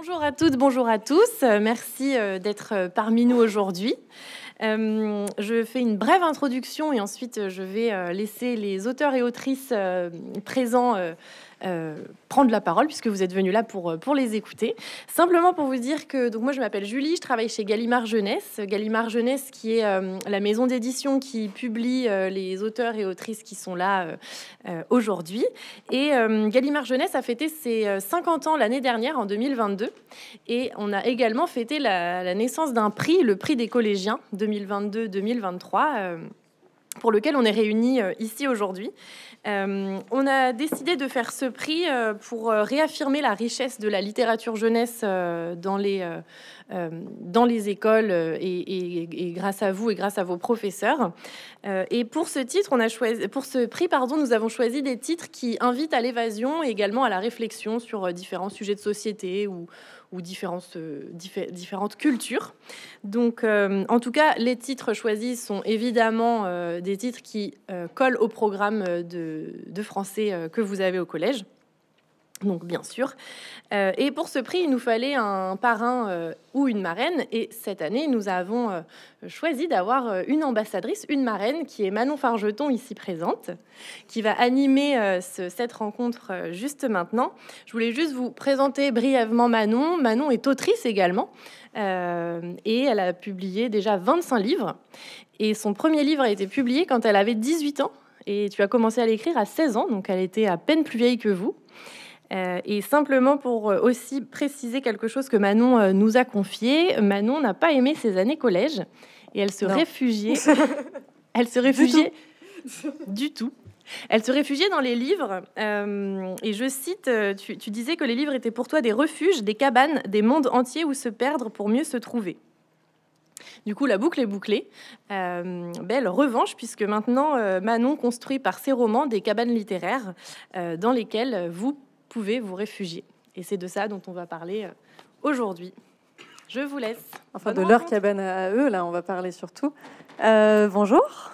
Bonjour à toutes, bonjour à tous. Merci d'être parmi nous aujourd'hui. Je fais une brève introduction et ensuite je vais laisser les auteurs et autrices présents prendre la parole puisque vous êtes venus là pour les écouter. Simplement pour vous dire que donc moi je m'appelle Julie, je travaille chez Gallimard Jeunesse. Gallimard Jeunesse qui est la maison d'édition qui publie les auteurs et autrices qui sont là aujourd'hui. Et Gallimard Jeunesse a fêté ses 50 ans l'année dernière en 2022 et on a également fêté la naissance d'un prix, le prix des collégiens 2022-2023 pour lequel on est réunis ici aujourd'hui. On a décidé de faire ce prix pour réaffirmer la richesse de la littérature jeunesse dans les écoles et grâce à vous et grâce à vos professeurs. Et pour ce titre, pour ce prix, nous avons choisi des titres qui invitent à l'évasion et également à la réflexion sur différents sujets de société ou différentes cultures. Donc, en tout cas, les titres choisis sont évidemment des titres qui collent au programme de français que vous avez au collège. Donc, bien sûr. Et pour ce prix, il nous fallait un parrain ou une marraine. Et cette année, nous avons choisi d'avoir une ambassadrice, une marraine, qui est Manon Fargeton, ici présente, qui va animer cette rencontre juste maintenant. Je voulais juste vous présenter brièvement Manon. Manon est autrice également. Et elle a publié déjà 25 livres. Et son premier livre a été publié quand elle avait 18 ans. Et tu as commencé à l'écrire à 16 ans, donc elle était à peine plus vieille que vous. Et simplement pour aussi préciser quelque chose que Manon nous a confié, Manon n'a pas aimé ses années collège et elle se réfugiait. Elle se réfugiait du tout. Elle se réfugiait dans les livres. Et je cite, tu disais que les livres étaient pour toi des refuges, des cabanes, des mondes entiers où se perdre pour mieux se trouver. Du coup, la boucle est bouclée. Belle revanche, puisque maintenant, Manon construit par ses romans des cabanes littéraires dans lesquelles vous pouvez vous réfugier. Et c'est de ça dont on va parler aujourd'hui. Je vous laisse. Enfin, de leur cabane à eux, là, on va parler surtout. Bonjour.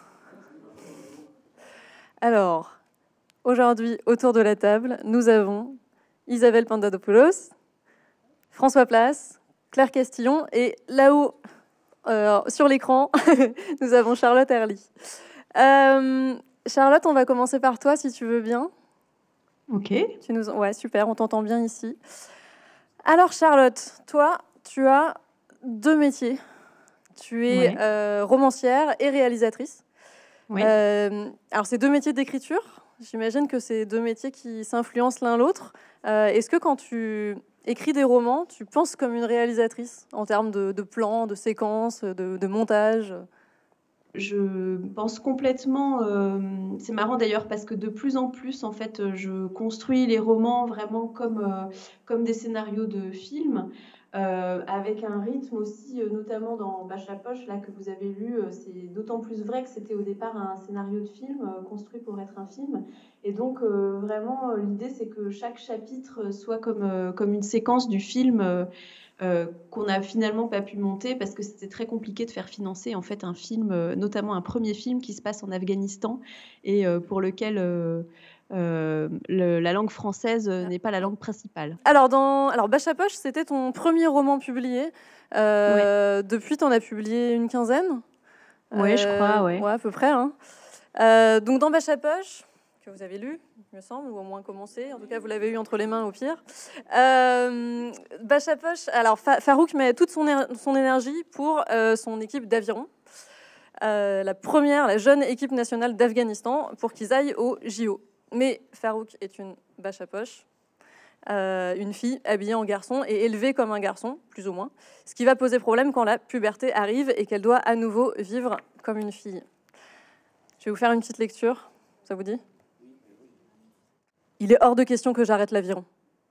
Alors, aujourd'hui, autour de la table, nous avons Isabelle Pandadopoulos, François Place, Claire Castillon, et là-haut, sur l'écran, nous avons Charlotte Herly. Charlotte, on va commencer par toi, si tu veux bien. Ok. Ouais, super, on t'entend bien ici. Alors, Charlotte, toi, tu as deux métiers. Tu es romancière et réalisatrice. Oui. Alors, c'est deux métiers d'écriture. J'imagine que c'est deux métiers qui s'influencent l'un l'autre. Est-ce que quand tu écris des romans, tu penses comme une réalisatrice en termes de plans, de séquences, de montage ? Je pense complètement. C'est marrant d'ailleurs parce que de plus en plus, en fait, je construis les romans vraiment comme des scénarios de films, avec un rythme aussi, notamment dans Bâche la poche, là que vous avez lu. C'est d'autant plus vrai que c'était au départ un scénario de film construit pour être un film. Et donc vraiment, l'idée c'est que chaque chapitre soit comme une séquence du film. Qu'on n'a finalement pas pu monter parce que c'était très compliqué de faire financer en fait un film, notamment un premier film qui se passe en Afghanistan et pour lequel la langue française n'est pas la langue principale. Alors, Bâche à poche, c'était ton premier roman publié. Depuis, tu en as publié une quinzaine. Oui, je crois, ouais, à peu près. Hein. Donc, dans Bâche à poche, que vous avez lu, il me semble, ou au moins commencé. En tout cas, vous l'avez eu entre les mains au pire. Bâche à poche, alors Farouk met toute son énergie pour son équipe d'aviron. La jeune équipe nationale d'Afghanistan, pour qu'ils aillent au JO. Mais Farouk est une bâche à poche, une fille habillée en garçon et élevée comme un garçon, plus ou moins. Ce qui va poser problème quand la puberté arrive et qu'elle doit à nouveau vivre comme une fille. Je vais vous faire une petite lecture, ça vous dit ? Il est hors de question que j'arrête l'aviron.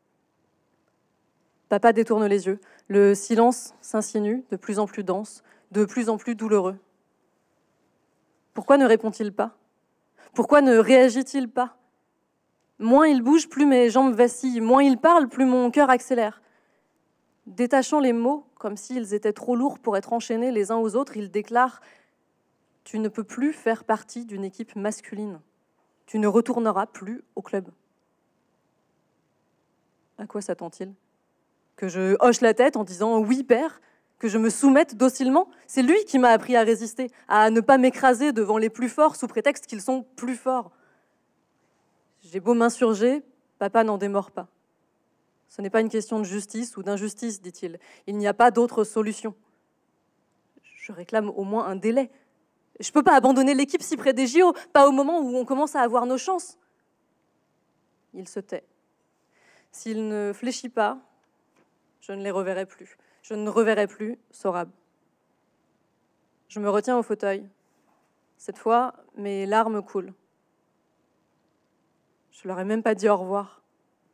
Papa détourne les yeux. Le silence s'insinue, de plus en plus dense, de plus en plus douloureux. Pourquoi ne répond-il pas ? Pourquoi ne réagit-il pas ? Moins il bouge, plus mes jambes vacillent. Moins il parle, plus mon cœur accélère. Détachant les mots, comme s'ils étaient trop lourds pour être enchaînés les uns aux autres, il déclare « Tu ne peux plus faire partie d'une équipe masculine. Tu ne retourneras plus au club. » À quoi s'attend-il ? que je hoche la tête en disant « oui, père », que je me soumette docilement. C'est lui qui m'a appris à résister, à ne pas m'écraser devant les plus forts sous prétexte qu'ils sont plus forts. J'ai beau m'insurger, papa n'en démord pas. Ce n'est pas une question de justice ou d'injustice, dit-il. Il n'y a pas d'autre solution. Je réclame au moins un délai. Je ne peux pas abandonner l'équipe si près des JO, pas au moment où on commence à avoir nos chances. Il se tait. S'il ne fléchit pas, je ne les reverrai plus. Je ne reverrai plus Sorab. Je me retiens au fauteuil. Cette fois, mes larmes coulent. Je leur ai même pas dit au revoir.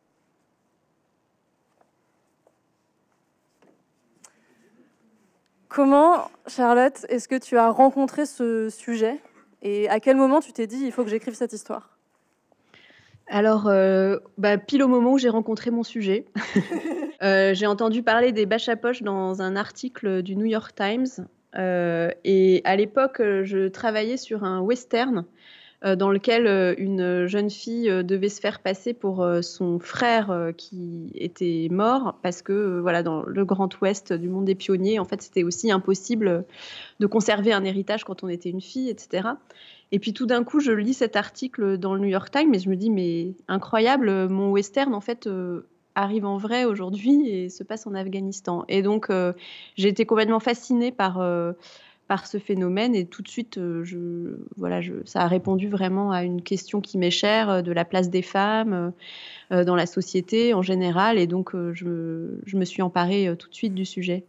Comment, Charlotte, est-ce que tu as rencontré ce sujet et à quel moment tu t'es dit il faut que j'écrive cette histoire? Alors, pile au moment où j'ai rencontré mon sujet, j'ai entendu parler des bâches à poche dans un article du New York Times. Et à l'époque, je travaillais sur un western dans lequel une jeune fille devait se faire passer pour son frère qui était mort parce que voilà, dans le Grand Ouest du monde des pionniers, en fait, c'était aussi impossible de conserver un héritage quand on était une fille, etc. Et puis tout d'un coup, je lis cet article dans le New York Times et je me dis mais incroyable, mon western en fait arrive en vrai aujourd'hui et se passe en Afghanistan. Et donc j'ai été complètement fascinée par ce phénomène et tout de suite, ça a répondu vraiment à une question qui m'est chère, de la place des femmes dans la société en général. Et donc, je me suis emparée tout de suite du sujet.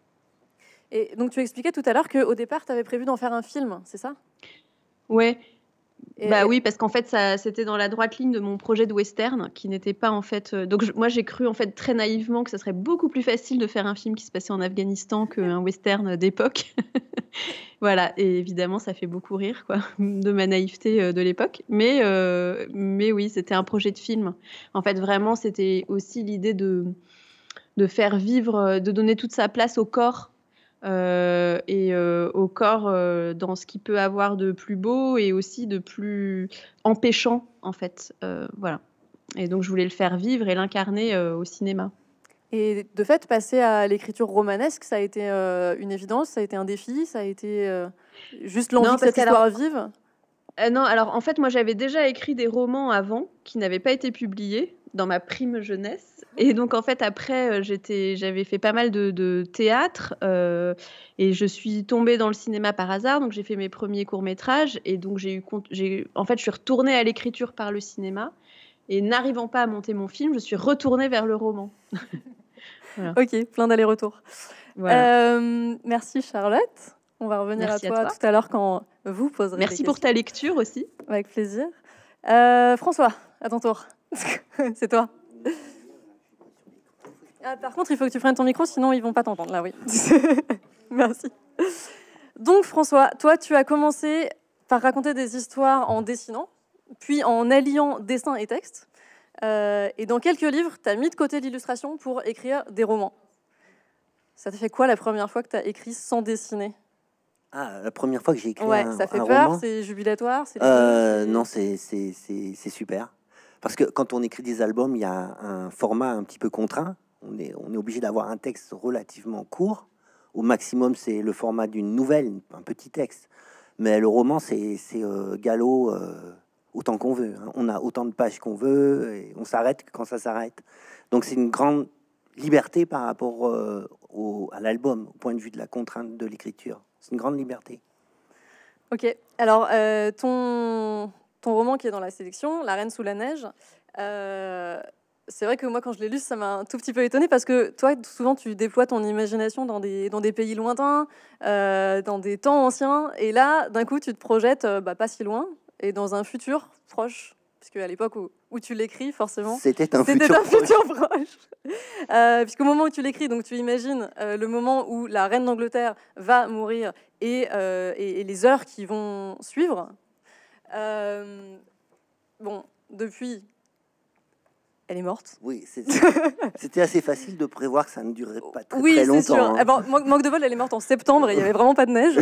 Et donc, tu expliquais tout à l'heure qu'au départ, tu avais prévu d'en faire un film, c'est ça? Ouais. Oui, parce qu'en fait, c'était dans la droite ligne de mon projet de western, qui n'était pas en fait. Moi, j'ai cru en fait très naïvement que ça serait beaucoup plus facile de faire un film qui se passait en Afghanistan qu'un western d'époque. Voilà, et évidemment, ça fait beaucoup rire, quoi, de ma naïveté de l'époque. Mais oui, c'était un projet de film. En fait, vraiment, c'était aussi l'idée de faire vivre, de donner toute sa place au corps. Et au corps dans ce qu'il peut avoir de plus beau et aussi de plus empêchant, en fait. Voilà. Et donc, je voulais le faire vivre et l'incarner au cinéma. Et de fait, passer à l'écriture romanesque, ça a été une évidence, ça a été un défi, ça a été juste l'envie que cette histoire vive? Non, alors en fait, moi j'avais déjà écrit des romans avant qui n'avaient pas été publiés dans ma prime jeunesse. Et donc en fait, après, j'avais fait pas mal de théâtre et je suis tombée dans le cinéma par hasard. Donc j'ai fait mes premiers courts-métrages et donc en fait, je suis retournée à l'écriture par le cinéma. Et n'arrivant pas à monter mon film, je suis retournée vers le roman. Voilà. Ok, plein d'allers-retours. Voilà. Merci Charlotte. On va revenir à toi tout à l'heure quand vous poserez des questions. Merci pour ta lecture aussi. Avec plaisir. François, à ton tour. C'est toi. Par contre, il faut que tu prennes ton micro, sinon ils vont pas t'entendre. Là, oui. Merci. Donc François, toi, tu as commencé par raconter des histoires en dessinant, puis en alliant dessin et texte. Et dans quelques livres, tu as mis de côté l'illustration pour écrire des romans. Ça t'a fait quoi la première fois que tu as écrit sans dessiner? La première fois que j'ai écrit ça fait peur, c'est jubilatoire, non, c'est super. Parce que quand on écrit des albums, il y a un format un petit peu contraint. On est obligé d'avoir un texte relativement court. Au maximum, c'est le format d'une nouvelle, un petit texte. Mais le roman, c'est galop autant qu'on veut. Hein. On a autant de pages qu'on veut et on s'arrête quand ça s'arrête. Donc c'est une grande liberté par rapport à l'album, au point de vue de la contrainte de l'écriture. C'est une grande liberté. Ok. Alors, ton roman qui est dans la sélection, La Reine sous la neige, c'est vrai que moi, quand je l'ai lu, ça m'a un tout petit peu étonnée parce que toi, souvent, tu déploies ton imagination dans des pays lointains, dans des temps anciens. Et là, d'un coup, tu te projettes pas si loin et dans un futur proche. Puisque à l'époque où tu l'écris, forcément, c'était un futur proche. Puisqu'au moment où tu l'écris, donc tu imagines le moment où la reine d'Angleterre va mourir et les heures qui vont suivre. Bon, depuis, elle est morte. Oui, c'était assez facile de prévoir que ça ne durerait pas très Oui, longtemps. c'est sûr. Hein. Eh ben, manque de bol, elle est morte en septembre et il n'y avait vraiment pas de neige.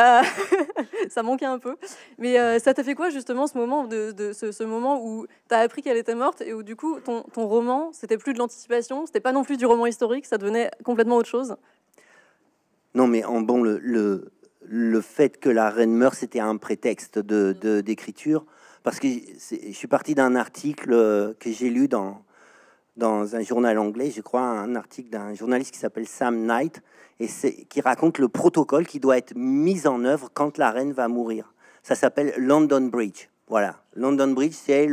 Ça manquait un peu. Mais ça t'a fait quoi, justement, ce moment, ce moment où tu as appris qu'elle était morte et où, du coup, ton roman, c'était plus de l'anticipation, c'était pas non plus du roman historique, ça devenait complètement autre chose? Non, mais bon, le fait que la reine meure, c'était un prétexte d'écriture. Parce que je suis parti d'un article que j'ai lu dans un journal anglais, je crois, un article d'un journaliste qui s'appelle Sam Knight, et qui raconte le protocole qui doit être mis en œuvre quand la reine va mourir. Ça s'appelle London Bridge. Voilà, London Bridge, c'est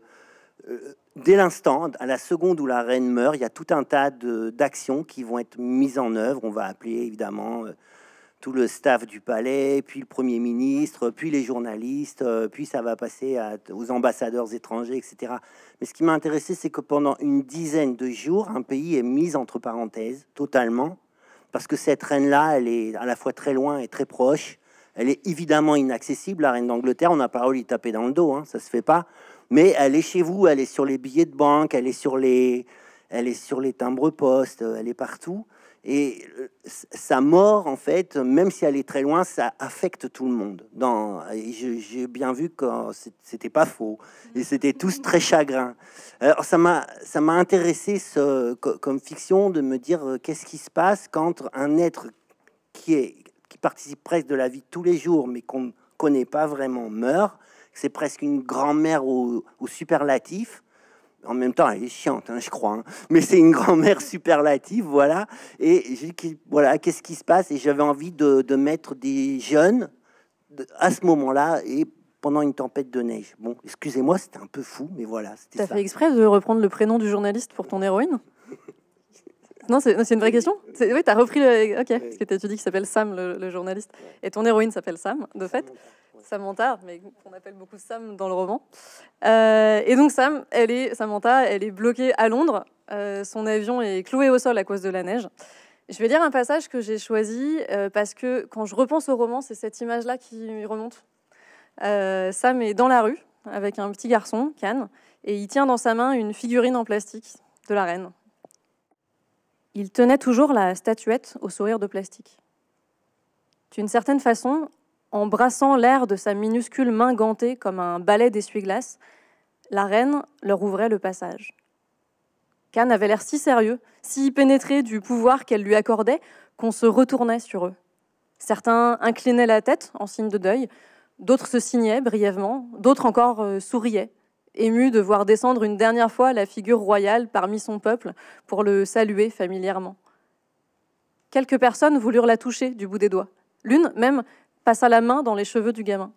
dès l'instant, à la seconde où la reine meurt, il y a tout un tas d'actions qui vont être mises en œuvre. On va appeler évidemment tout le staff du palais, puis le Premier ministre, puis les journalistes, puis ça va passer aux ambassadeurs étrangers, etc. Mais ce qui m'a intéressé, c'est que pendant une dizaine de jours, un pays est mis entre parenthèses, totalement, parce que cette reine-là, elle est à la fois très loin et très proche. Elle est évidemment inaccessible, la reine d'Angleterre, on n'a pas le droit de lui taper dans le dos, hein, ça se fait pas. Mais elle est chez vous, elle est sur les billets de banque, elle est sur les timbres-poste, elle est partout. Et sa mort, en fait, même si elle est très loin, ça affecte tout le monde. J'ai bien vu que c'était pas faux. Et c'était tous très chagrins. Alors, ça m'a intéressé comme fiction de me dire qu'est-ce qui se passe quand un être qui participe presque de la vie de tous les jours, mais qu'on ne connaît pas vraiment, meurt. C'est presque une grand-mère au superlatif. En même temps, elle est chiante, hein, je crois. Hein. Mais c'est une grand-mère superlative, voilà. Et voilà, qu'est-ce qui se passe? Et j'avais envie de mettre des jeunes à ce moment-là et pendant une tempête de neige. Bon, excusez-moi, c'était un peu fou, mais voilà. T'as fait exprès de reprendre le prénom du journaliste pour ton héroïne? Non, c'est une vraie question. Oui, t'as repris le... Ok, parce que tu dis qu'il s'appelle Sam, le journaliste. Et ton héroïne s'appelle Sam, de fait. Samantha, mais qu'on appelle beaucoup Sam dans le roman. Et donc Samantha, elle est bloquée à Londres. Son avion est cloué au sol à cause de la neige. Je vais lire un passage que j'ai choisi parce que quand je repense au roman, c'est cette image-là qui remonte. Sam est dans la rue avec un petit garçon, Can, et il tient dans sa main une figurine en plastique de la reine. Il tenait toujours la statuette au sourire de plastique. D'une certaine façon, embrassant l'air de sa minuscule main gantée comme un balai d'essuie-glace, la reine leur ouvrait le passage. Can avait l'air si sérieux, si pénétré du pouvoir qu'elle lui accordait, qu'on se retournait sur eux. Certains inclinaient la tête en signe de deuil, d'autres se signaient brièvement, d'autres encore souriaient, émus de voir descendre une dernière fois la figure royale parmi son peuple pour le saluer familièrement. Quelques personnes voulurent la toucher du bout des doigts. L'une, même, passa la main dans les cheveux du gamin.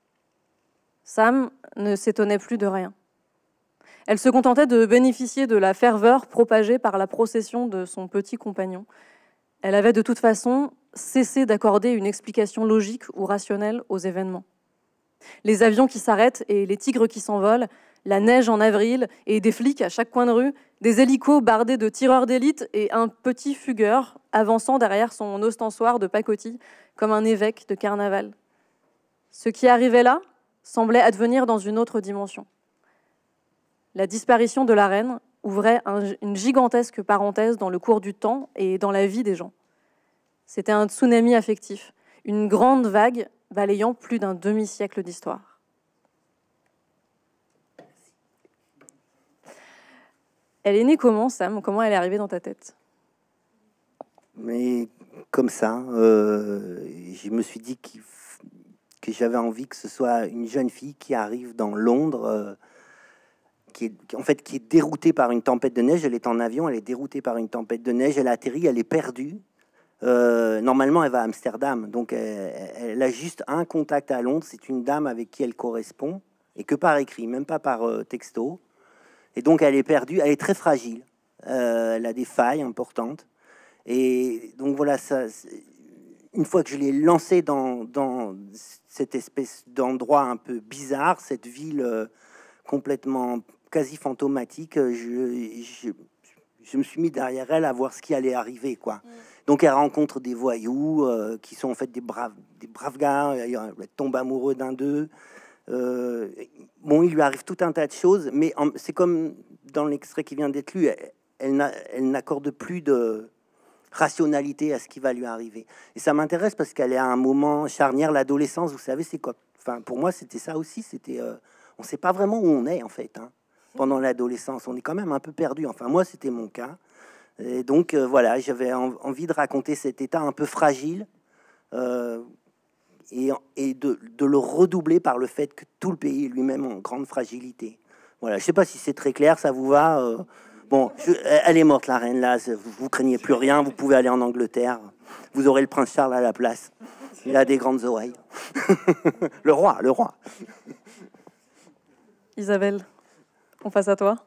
Sam ne s'étonnait plus de rien. Elle se contentait de bénéficier de la ferveur propagée par la procession de son petit compagnon. Elle avait de toute façon cessé d'accorder une explication logique ou rationnelle aux événements. Les avions qui s'arrêtent et les tigres qui s'envolent, la neige en avril et des flics à chaque coin de rue, des hélicos bardés de tireurs d'élite et un petit fugueur avançant derrière son ostensoir de pacotille comme un évêque de carnaval. Ce qui arrivait là semblait advenir dans une autre dimension. La disparition de la reine ouvrait une gigantesque parenthèse dans le cours du temps et dans la vie des gens. C'était un tsunami affectif, une grande vague balayant plus d'un demi-siècle d'histoire. Elle est née comment, Sam? Comment elle est arrivée dans ta tête? Mais comme ça, je me suis dit que j'avais envie que ce soit une jeune fille qui arrive dans Londres, qui est déroutée par une tempête de neige. Elle est en avion, elle est déroutée par une tempête de neige, elle atterrit, elle est perdue. Normalement, elle va à Amsterdam, donc elle a juste un contact à Londres. C'est une dame avec qui elle correspond, et que par écrit, même pas par texto. Et donc, elle est perdue, elle est très fragile. Elle a des failles importantes. Et donc, voilà, ça, une fois que je l'ai lancée dans cette espèce d'endroit un peu bizarre, cette ville complètement quasi fantomatique, je me suis mis derrière elle à voir ce qui allait arriver, quoi. Donc, elle rencontre des voyous qui sont en fait des braves gars. Elle tombe amoureuse d'un d'eux. Bon, il lui arrive tout un tas de choses, mais c'est comme dans l'extrait qui vient d'être lu, elle n'accorde plus de rationalité à ce qui va lui arriver. Et ça m'intéresse parce qu'elle est à un moment charnière, l'adolescence, vous savez, c'est quoi? Enfin, pour moi, c'était ça aussi. C'était, on ne sait pas vraiment où on est, en fait, hein, pendant l'adolescence. On est quand même un peu perdu. Enfin, moi, c'était mon cas. Et donc, voilà, j'avais envie de raconter cet état un peu fragile et de le redoubler par le fait que tout le pays est lui-même en grande fragilité. Voilà, je sais pas si c'est très clair, ça vous va? Bon, elle est morte, la reine, là, vous craignez plus rien, vous pouvez aller en Angleterre, vous aurez le prince Charles à la place. Il a des grandes oreilles. Le roi, le roi. Isabelle, on passe à toi.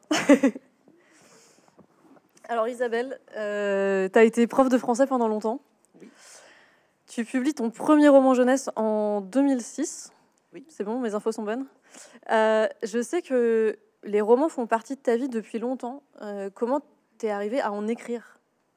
Alors Isabelle, tu as été prof de français pendant longtemps. Oui. Tu publies ton premier roman jeunesse en 2006. Oui. C'est bon, mes infos sont bonnes. Je sais que les romans font partie de ta vie depuis longtemps. Comment t'es arrivée à en écrire?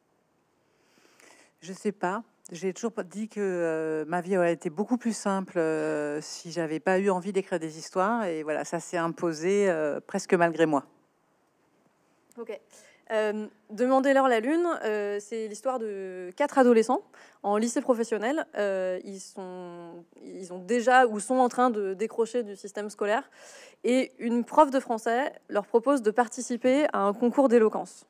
Je sais pas. J'ai toujours dit que ma vie aurait été beaucoup plus simple si j'avais pas eu envie d'écrire des histoires. Et voilà, ça s'est imposé presque malgré moi. Ok. Demandez-leur la lune, c'est l'histoire de 4 adolescents en lycée professionnel. Ils ont déjà ou sont en train de décrocher du système scolaire. Et une prof de français leur propose de participer à un concours d'éloquence.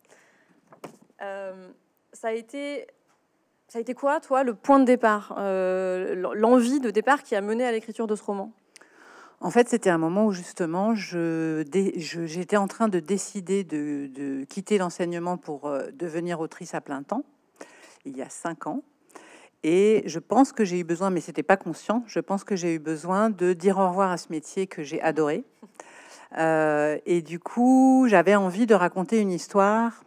Ça a été quoi, toi, le point de départ, l'envie de départ qui a mené à l'écriture de ce roman? En fait, c'était un moment où justement, j'étais en train de décider de quitter l'enseignement pour devenir autrice à plein temps, il y a 5 ans. Et je pense que j'ai eu besoin, mais c'était pas conscient, je pense que j'ai eu besoin de dire au revoir à ce métier que j'ai adoré. Et du coup, j'avais envie de raconter une histoire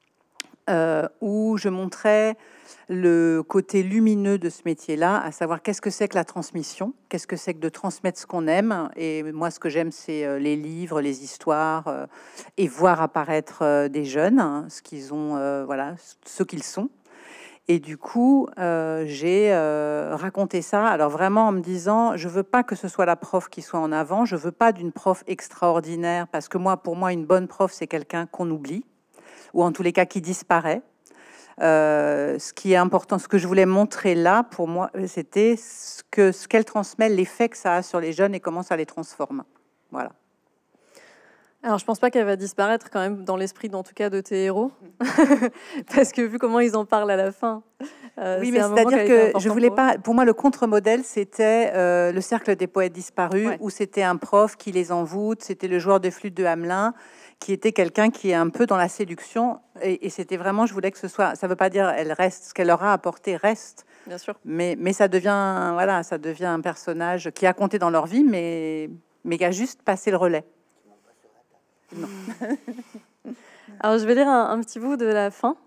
où je montrais le côté lumineux de ce métier-là, à savoir qu'est-ce que c'est que la transmission, qu'est-ce que c'est que de transmettre ce qu'on aime. Et moi, ce que j'aime, c'est les livres, les histoires, et voir apparaître des jeunes, hein, ce qu'ils ont, voilà, ce qu'ils sont. Et du coup, j'ai raconté ça. Alors vraiment en me disant, je veux pas que ce soit la prof qui soit en avant. Je veux pas d'une prof extraordinaire, parce que moi, pour moi, une bonne prof, c'est quelqu'un qu'on oublie, ou en tous les cas qui disparaît. Ce qui est important, ce que je voulais montrer là, pour moi, c'était ce qu'elle transmet, l'effet que ça a sur les jeunes et comment ça les transforme. Voilà. Alors, je pense pas qu'elle va disparaître quand même dans l'esprit, en tout cas, de tes héros, parce que vu comment ils en parlent à la fin. Oui, mais c'est-à-dire que je voulais pas. Pour moi, le contre-modèle, c'était le cercle des poètes disparus, ouais, où c'était un prof qui les envoûte. C'était le joueur de flûte de Hamelin, qui était quelqu'un qui est un peu dans la séduction. Et c'était vraiment, je voulais que ce soit. Ça veut pas dire elle reste, ce qu'elle leur a apporté reste. Bien sûr. Mais ça devient, voilà, ça devient un personnage qui a compté dans leur vie, mais qui a juste passé le relais. Non. Alors, je vais lire un petit bout de la fin.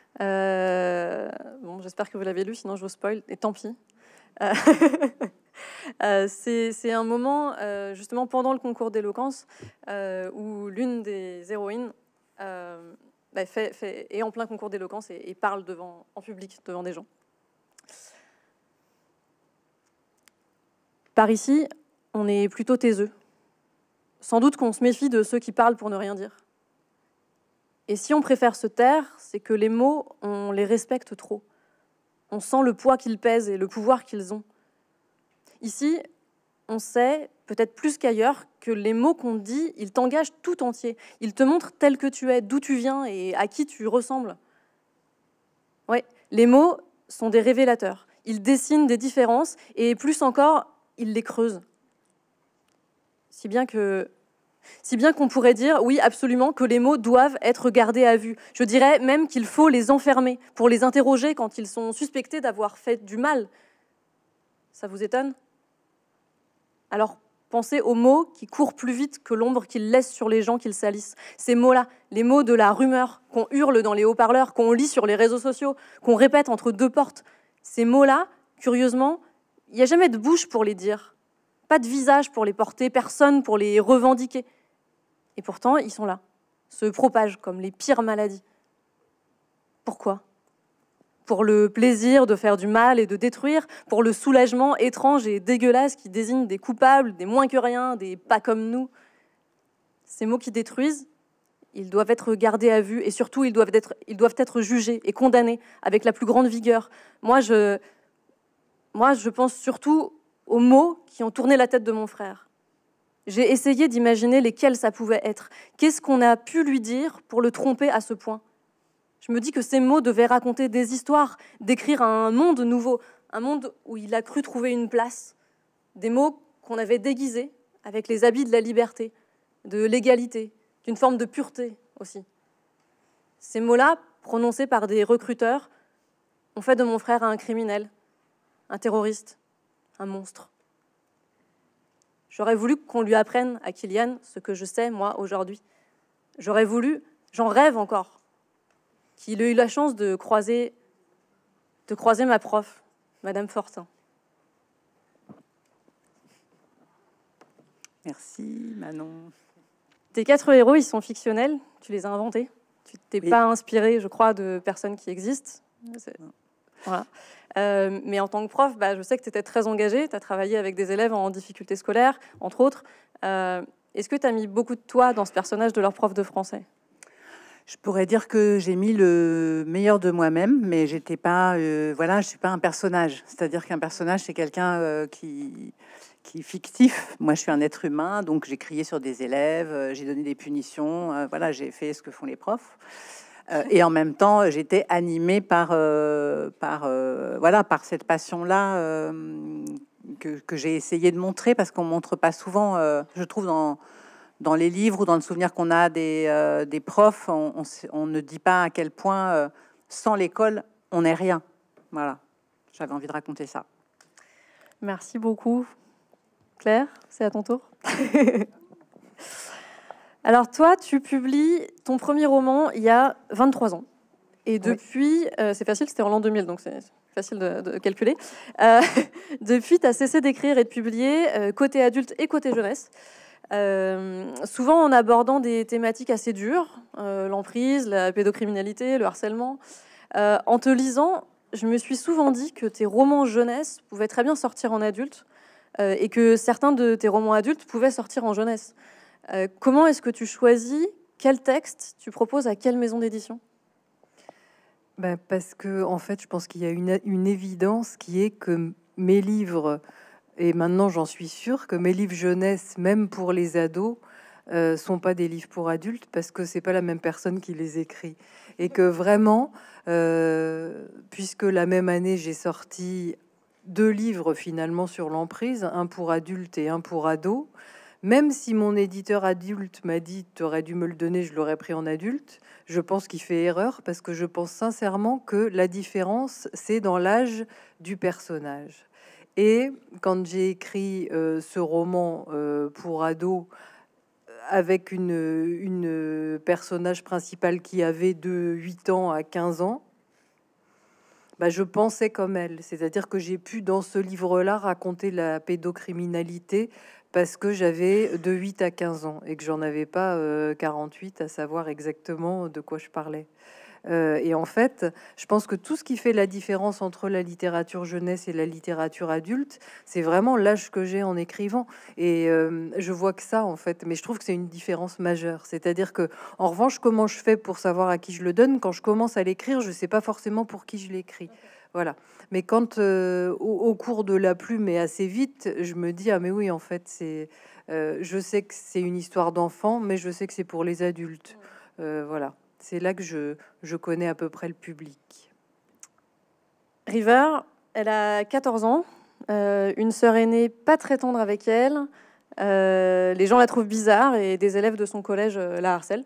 Bon, j'espère que vous l'avez lu, sinon je vous spoil, et tant pis. C'est un moment, justement, pendant le concours d'éloquence, où l'une des héroïnes est en plein concours d'éloquence et parle en public, devant des gens. Par ici, on est plutôt taiseux. Sans doute qu'on se méfie de ceux qui parlent pour ne rien dire. Et si on préfère se taire, c'est que les mots, on les respecte trop. On sent le poids qu'ils pèsent et le pouvoir qu'ils ont. Ici, on sait, peut-être plus qu'ailleurs, que les mots qu'on dit, ils t'engagent tout entier. Ils te montrent tel que tu es, d'où tu viens et à qui tu ressembles. Ouais, les mots sont des révélateurs. Ils dessinent des différences et plus encore, ils les creusent. Si bien qu'on pourrait dire, oui, absolument, que les mots doivent être gardés à vue. Je dirais même qu'il faut les enfermer pour les interroger quand ils sont suspectés d'avoir fait du mal. Ça vous étonne? Alors, pensez aux mots qui courent plus vite que l'ombre qu'ils laissent sur les gens qu'ils salissent. Ces mots-là, les mots de la rumeur, qu'on hurle dans les haut-parleurs, qu'on lit sur les réseaux sociaux, qu'on répète entre 2 portes. Ces mots-là, curieusement, il n'y a jamais de bouche pour les dire. Pas de visage pour les porter, personne pour les revendiquer. Et pourtant, ils sont là, se propagent comme les pires maladies. Pourquoi? pour le plaisir de faire du mal et de détruire, pour le soulagement étrange et dégueulasse qui désigne des coupables, des moins que rien, des pas comme nous. Ces mots qui détruisent, ils doivent être gardés à vue et surtout, ils doivent être jugés et condamnés avec la plus grande vigueur. Moi, je pense surtout aux mots qui ont tourné la tête de mon frère. J'ai essayé d'imaginer lesquels ça pouvait être. Qu'est-ce qu'on a pu lui dire pour le tromper à ce point ? Je me dis que ces mots devaient raconter des histoires, décrire un monde nouveau, un monde où il a cru trouver une place. Des mots qu'on avait déguisés avec les habits de la liberté, de l'égalité, d'une forme de pureté aussi. Ces mots-là, prononcés par des recruteurs, ont fait de mon frère un criminel, un terroriste, un monstre. J'aurais voulu qu'on lui apprenne à Kylian ce que je sais, moi, aujourd'hui. J'aurais voulu, j'en rêve encore, qu'il ait eu la chance de croiser ma prof, Madame Fortin. Merci, Manon. Tes 4 héros, ils sont fictionnels, tu les as inventés. Tu t'es Oui. pas inspiré, je crois, de personnes qui existent. Voilà. Mais en tant que prof, je sais que tu étais très engagée, tu as travaillé avec des élèves en difficulté scolaire, entre autres. Est-ce que tu as mis beaucoup de toi dans ce personnage de leur prof de français ? Je pourrais dire que j'ai mis le meilleur de moi-même, mais j'étais pas, je suis pas un personnage. C'est-à-dire qu'un personnage, c'est quelqu'un qui est fictif. Moi, je suis un être humain, donc j'ai crié sur des élèves, j'ai donné des punitions, j'ai fait ce que font les profs. Et en même temps, j'étais animée par cette passion-là que j'ai essayé de montrer, parce qu'on montre pas souvent, je trouve, dans les livres ou dans le souvenir qu'on a des profs, on ne dit pas à quel point, sans l'école, on n'est rien. Voilà, j'avais envie de raconter ça. Merci beaucoup. Claire, c'est à ton tour. Alors toi, tu publies ton premier roman il y a 23 ans. Et depuis, c'est facile, c'était en l'an 2000, donc c'est facile de calculer. Depuis, tu as cessé d'écrire et de publier côté adulte et côté jeunesse. Souvent en abordant des thématiques assez dures, l'emprise, la pédocriminalité, le harcèlement. En te lisant, je me suis souvent dit que tes romans jeunesse pouvaient très bien sortir en adulte et que certains de tes romans adultes pouvaient sortir en jeunesse. Comment est-ce que tu choisis quel texte tu proposes à quelle maison d'édition ? Parce que, en fait, je pense qu'il y a une évidence qui est que mes livres, et maintenant j'en suis sûre, que mes livres jeunesse, même pour les ados, sont pas des livres pour adultes, parce que c'est pas la même personne qui les écrit. Et que vraiment, puisque la même année, j'ai sorti 2 livres finalement sur l'emprise, un pour adultes et un pour ados, même si mon éditeur adulte m'a dit « t'aurais dû me le donner, je l'aurais pris en adulte », je pense qu'il fait erreur, parce que je pense sincèrement que la différence, c'est dans l'âge du personnage. Et quand j'ai écrit ce roman pour ados, avec une personnage principale qui avait de 8 ans à 15 ans, je pensais comme elle. C'est-à-dire que j'ai pu, dans ce livre-là, raconter la pédocriminalité parce que j'avais de 8 à 15 ans et que j'en avais pas 48 à savoir exactement de quoi je parlais. Et en fait, je pense que tout ce qui fait la différence entre la littérature jeunesse et la littérature adulte, c'est vraiment l'âge que j'ai en écrivant. Et je vois que ça, en fait. Mais je trouve que c'est une différence majeure. C'est-à-dire que, en revanche, comment je fais pour savoir à qui je le donne? Quand je commence à l'écrire, je sais pas forcément pour qui je l'écris. Voilà. Mais quand au cours de la plume et assez vite, je me dis ah mais oui, en fait, c'est je sais que c'est une histoire d'enfant, mais je sais que c'est pour les adultes. Voilà. C'est là que je connais à peu près le public. River, elle a 14 ans, une sœur aînée pas très tendre avec elle. Les gens la trouvent bizarre et des élèves de son collège la harcèlent.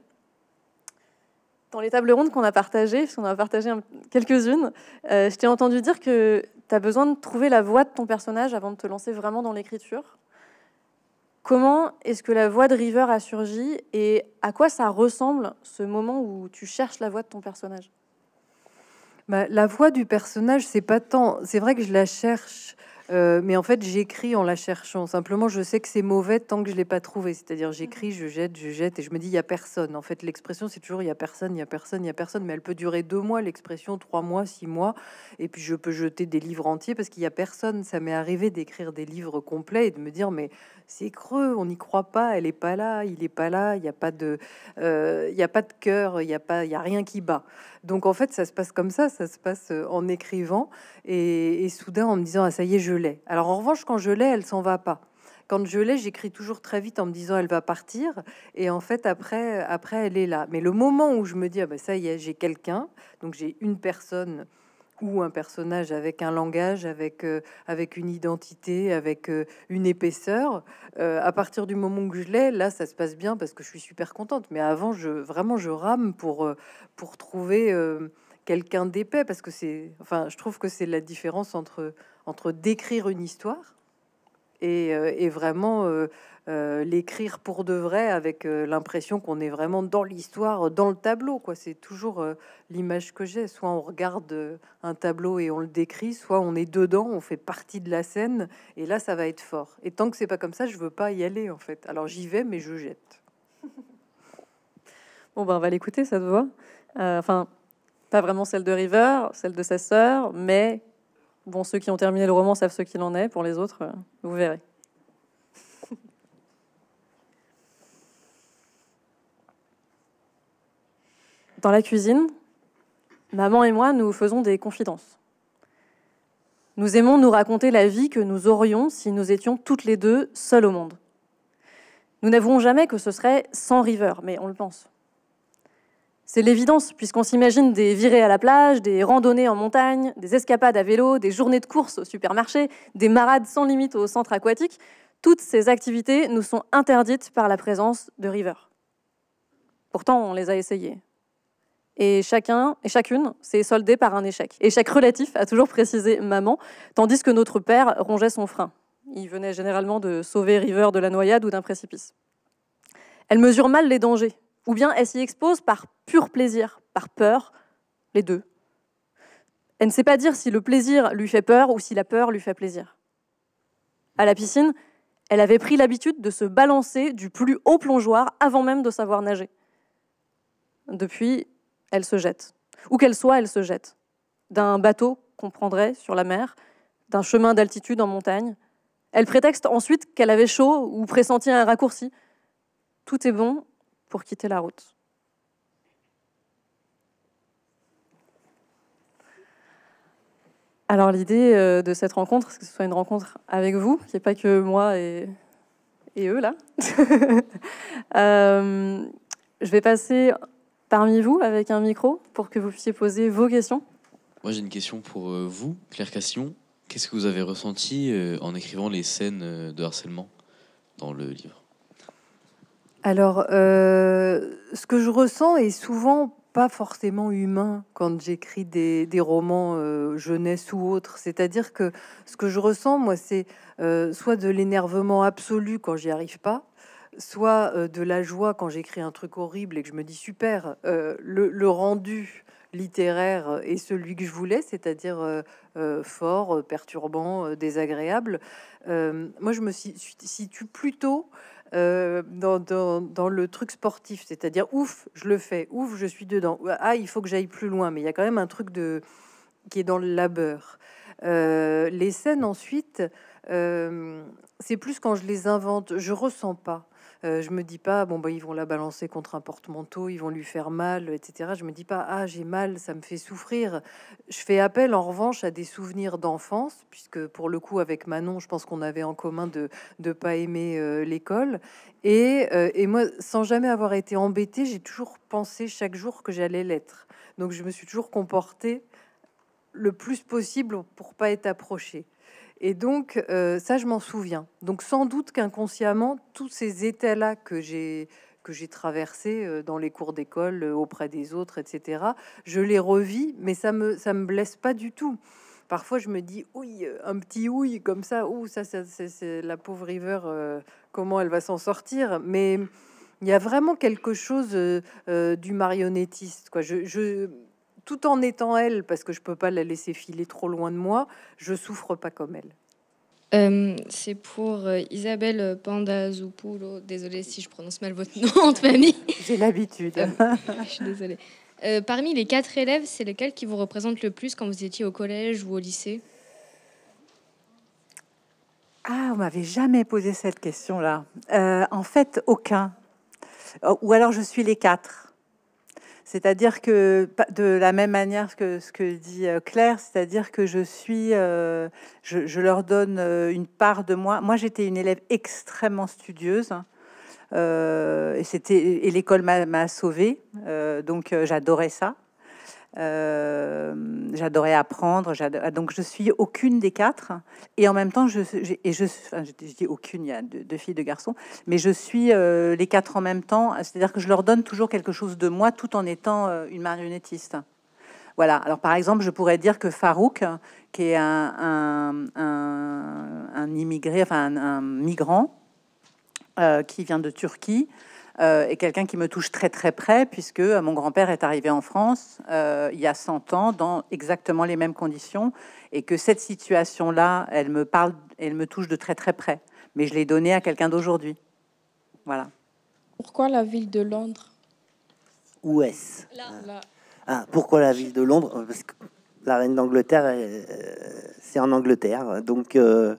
Dans les tables rondes qu'on a partagées, parce qu'on a partagé quelques-unes, je t'ai entendu dire que tu as besoin de trouver la voix de ton personnage avant de te lancer vraiment dans l'écriture. Comment est-ce que la voix de River a surgi et à quoi ça ressemble ce moment où tu cherches la voix de ton personnage ? La voix du personnage, c'est pas tant. C'est vrai que je la cherche Mais en fait, j'écris en la cherchant. Simplement, je sais que c'est mauvais tant que je l'ai pas trouvé. C'est-à-dire, j'écris, je jette, et je me dis, il y a personne. En fait, l'expression, c'est toujours, il y a personne, il y a personne, il y a personne. Mais elle peut durer 2 mois, l'expression, 3 mois, 6 mois. Et puis, je peux jeter des livres entiers parce qu'il y a personne. Ça m'est arrivé d'écrire des livres complets et de me dire, mais c'est creux, on n'y croit pas, elle est pas là, il est pas là, il n'y a pas de, il y a pas de cœur, il y a rien qui bat. Donc, en fait, ça se passe comme ça se passe en écrivant. Et soudain en me disant, ah ça y est, je l'ai. Alors en revanche, quand je l'ai, elle s'en va pas. Quand je l'ai, j'écris toujours très vite en me disant, elle va partir. Et en fait, après elle est là. Mais le moment où je me dis, ah bah ça y est, j'ai quelqu'un, donc j'ai une personne ou un personnage avec un langage, avec une identité, avec une épaisseur. À partir du moment où je l'ai, là, ça se passe bien parce que je suis super contente. Mais avant, je rame pour trouver quelqu'un d'épais, parce que je trouve que c'est la différence entre décrire une histoire et vraiment l'écrire pour de vrai, avec l'impression qu'on est vraiment dans l'histoire, dans le tableau, quoi. C'est toujours l'image que j'ai. Soit on regarde un tableau et on le décrit, soit on est dedans, on fait partie de la scène, et là, ça va être fort. Et tant que c'est pas comme ça, je veux pas y aller, en fait. Alors j'y vais, mais je jette. Bon, ben, on va l'écouter, ça te va. Enfin, pas vraiment celle de River, celle de sa sœur, mais bon, ceux qui ont terminé le roman savent ce qu'il en est. Pour les autres, vous verrez. Dans la cuisine, maman et moi, nous faisons des confidences. Nous aimons nous raconter la vie que nous aurions si nous étions toutes les deux seules au monde. Nous n'avouons jamais que ce serait sans River, mais on le pense. C'est l'évidence, puisqu'on s'imagine des virées à la plage, des randonnées en montagne, des escapades à vélo, des journées de course au supermarché, des marades sans limite au centre aquatique. Toutes ces activités nous sont interdites par la présence de River. Pourtant, on les a essayées. Et chacun et chacune s'est soldé par un échec. Échec relatif, a toujours précisé maman, tandis que notre père rongeait son frein. Il venait généralement de sauver River de la noyade ou d'un précipice. Elle mesure mal les dangers, ou bien elle s'y expose par pur plaisir, par peur, les deux. Elle ne sait pas dire si le plaisir lui fait peur ou si la peur lui fait plaisir. À la piscine, elle avait pris l'habitude de se balancer du plus haut plongeoir avant même de savoir nager. Depuis, elle se jette. Où qu'elle soit, elle se jette. D'un bateau qu'on prendrait sur la mer, d'un chemin d'altitude en montagne. Elle prétexte ensuite qu'elle avait chaud ou pressenti un raccourci. Tout est bon pour quitter la route. Alors l'idée de cette rencontre, c'est que ce soit une rencontre avec vous, qu'il n'y ait pas que moi et eux là. Je vais passer parmi vous avec un micro pour que vous puissiez poser vos questions. Moi j'ai une question pour vous, Claire Castillon. Qu'est-ce que vous avez ressenti en écrivant les scènes de harcèlement dans le livre ? Alors, ce que je ressens est souvent pas forcément humain quand j'écris des romans jeunesse ou autres. C'est-à-dire que ce que je ressens, moi, c'est soit de l'énervement absolu quand j'y arrive pas, soit de la joie quand j'écris un truc horrible et que je me dis super, le rendu littéraire est celui que je voulais, c'est-à-dire fort, perturbant, désagréable. Moi, je me situe plutôt dans le truc sportif, c'est-à-dire ouf, je le fais, ouf, je suis dedans, ah, il faut que j'aille plus loin, mais il y a quand même un truc qui est dans le labeur. Les scènes ensuite, c'est plus quand je les invente, je ressens pas. Je me dis pas, bon, bah, ils vont la balancer contre un porte-manteau, ils vont lui faire mal, etc. Je me dis pas, ah, j'ai mal, ça me fait souffrir. Je fais appel, en revanche, à des souvenirs d'enfance, puisque pour le coup, avec Manon, je pense qu'on avait en commun de pas aimer l'école. Et moi, sans jamais avoir été embêtée, j'ai toujours pensé chaque jour que j'allais l'être. Donc, je me suis toujours comportée le plus possible pour pas être approchée. Et donc, ça, je m'en souviens. Donc, sans doute qu'inconsciemment, tous ces états-là que j'ai traversés dans les cours d'école, auprès des autres, etc., je les revis, mais ça me blesse pas du tout. Parfois, je me dis, oui, un petit ouille comme ça, ça c'est la pauvre River, comment elle va s'en sortir. Mais il y a vraiment quelque chose du marionnettiste, quoi. Tout en étant elle, parce que je peux pas la laisser filer trop loin de moi, je souffre pas comme elle. C'est pour Isabelle Pandazopoulos. Désolée si je prononce mal votre nom de famille. J'ai l'habitude. Je suis désolée. Parmi les 4 élèves, c'est lequel qui vous représente le plus quand vous étiez au collège ou au lycée? Ah, on m'avait jamais posé cette question-là. En fait, aucun. Ou alors je suis les 4. C'est-à-dire que de la même manière que ce que dit Claire, c'est-à-dire que je suis, je leur donne une part de moi. Moi, j'étais une élève extrêmement studieuse. Et l'école m'a sauvée, donc j'adorais ça. J'adorais apprendre, donc je suis aucune des 4, et en même temps je dis aucune, il y a deux filles, 2 garçons, mais je suis les 4 en même temps, c'est-à-dire que je leur donne toujours quelque chose de moi tout en étant une marionnettiste. Voilà. Alors par exemple, je pourrais dire que Farouk, qui est un immigré, enfin un migrant qui vient de Turquie, est quelqu'un qui me touche très très près, puisque mon grand-père est arrivé en France il y a 100 ans dans exactement les mêmes conditions, et que cette situation-là, elle me touche de très très près. Mais je l'ai donnée à quelqu'un d'aujourd'hui. Voilà. Pourquoi la ville de Londres? Où est-ce? Là. Ah, pourquoi la ville de Londres? Parce que la reine d'Angleterre, c'est en Angleterre, donc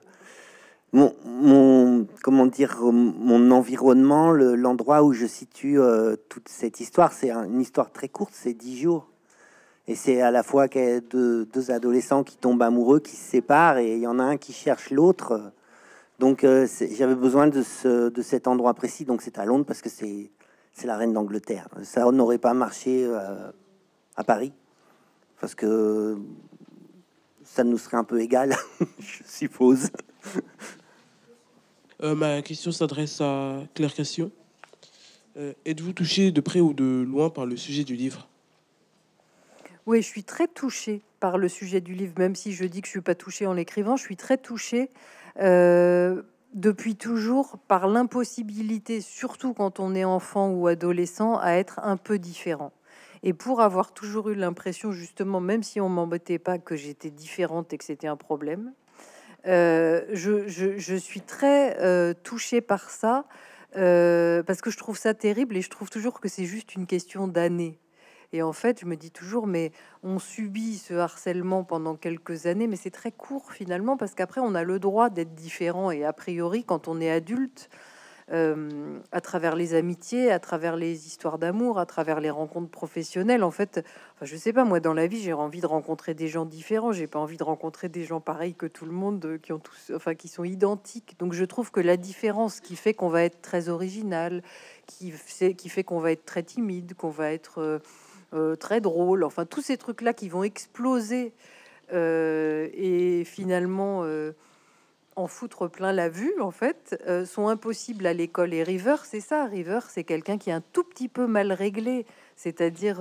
comment dire, mon environnement, l'endroit où je situe toute cette histoire, c'est une histoire très courte, c'est 10 jours. Et c'est à la fois deux adolescents qui tombent amoureux, qui se séparent, et il y en a un qui cherche l'autre. Donc j'avais besoin de cet endroit précis, donc c'est à Londres, parce que c'est la reine d'Angleterre. Ça n'aurait pas marché à Paris, parce que ça nous serait un peu égal, je suppose. Ma question s'adresse à Claire Cassio. Êtes-vous touché de près ou de loin par le sujet du livre? Oui, je suis très touchée par le sujet du livre, même si je dis que je suis pas touchée en l'écrivant. Je suis très touchée depuis toujours par l'impossibilité, surtout quand on est enfant ou adolescent, à être un peu différent. Et pour avoir toujours eu l'impression, justement, même si on m'embêtait pas, que j'étais différente et que c'était un problème, je suis très touchée par ça, parce que je trouve ça terrible, et je trouve toujours que c'est juste une question d'années. Et en fait, je me dis toujours, mais on subit ce harcèlement pendant quelques années, mais c'est très court finalement, parce qu'après, on a le droit d'être différent. Et a priori, quand on est adulte, à travers les amitiés, à travers les histoires d'amour, à travers les rencontres professionnelles, en fait, enfin, je sais pas, moi, dans la vie, j'ai envie de rencontrer des gens différents. J'ai pas envie de rencontrer des gens pareils que tout le monde, qui ont tous, enfin, qui sont identiques. Donc, je trouve que la différence qui fait qu'on va être très original, qui fait qu'on va être très timide, qu'on va être très drôle, enfin tous ces trucs là qui vont exploser et finalement en foutre plein la vue, en fait, sont impossibles à l'école. Et River, c'est ça. River, c'est quelqu'un qui est un tout petit peu mal réglé, c'est-à-dire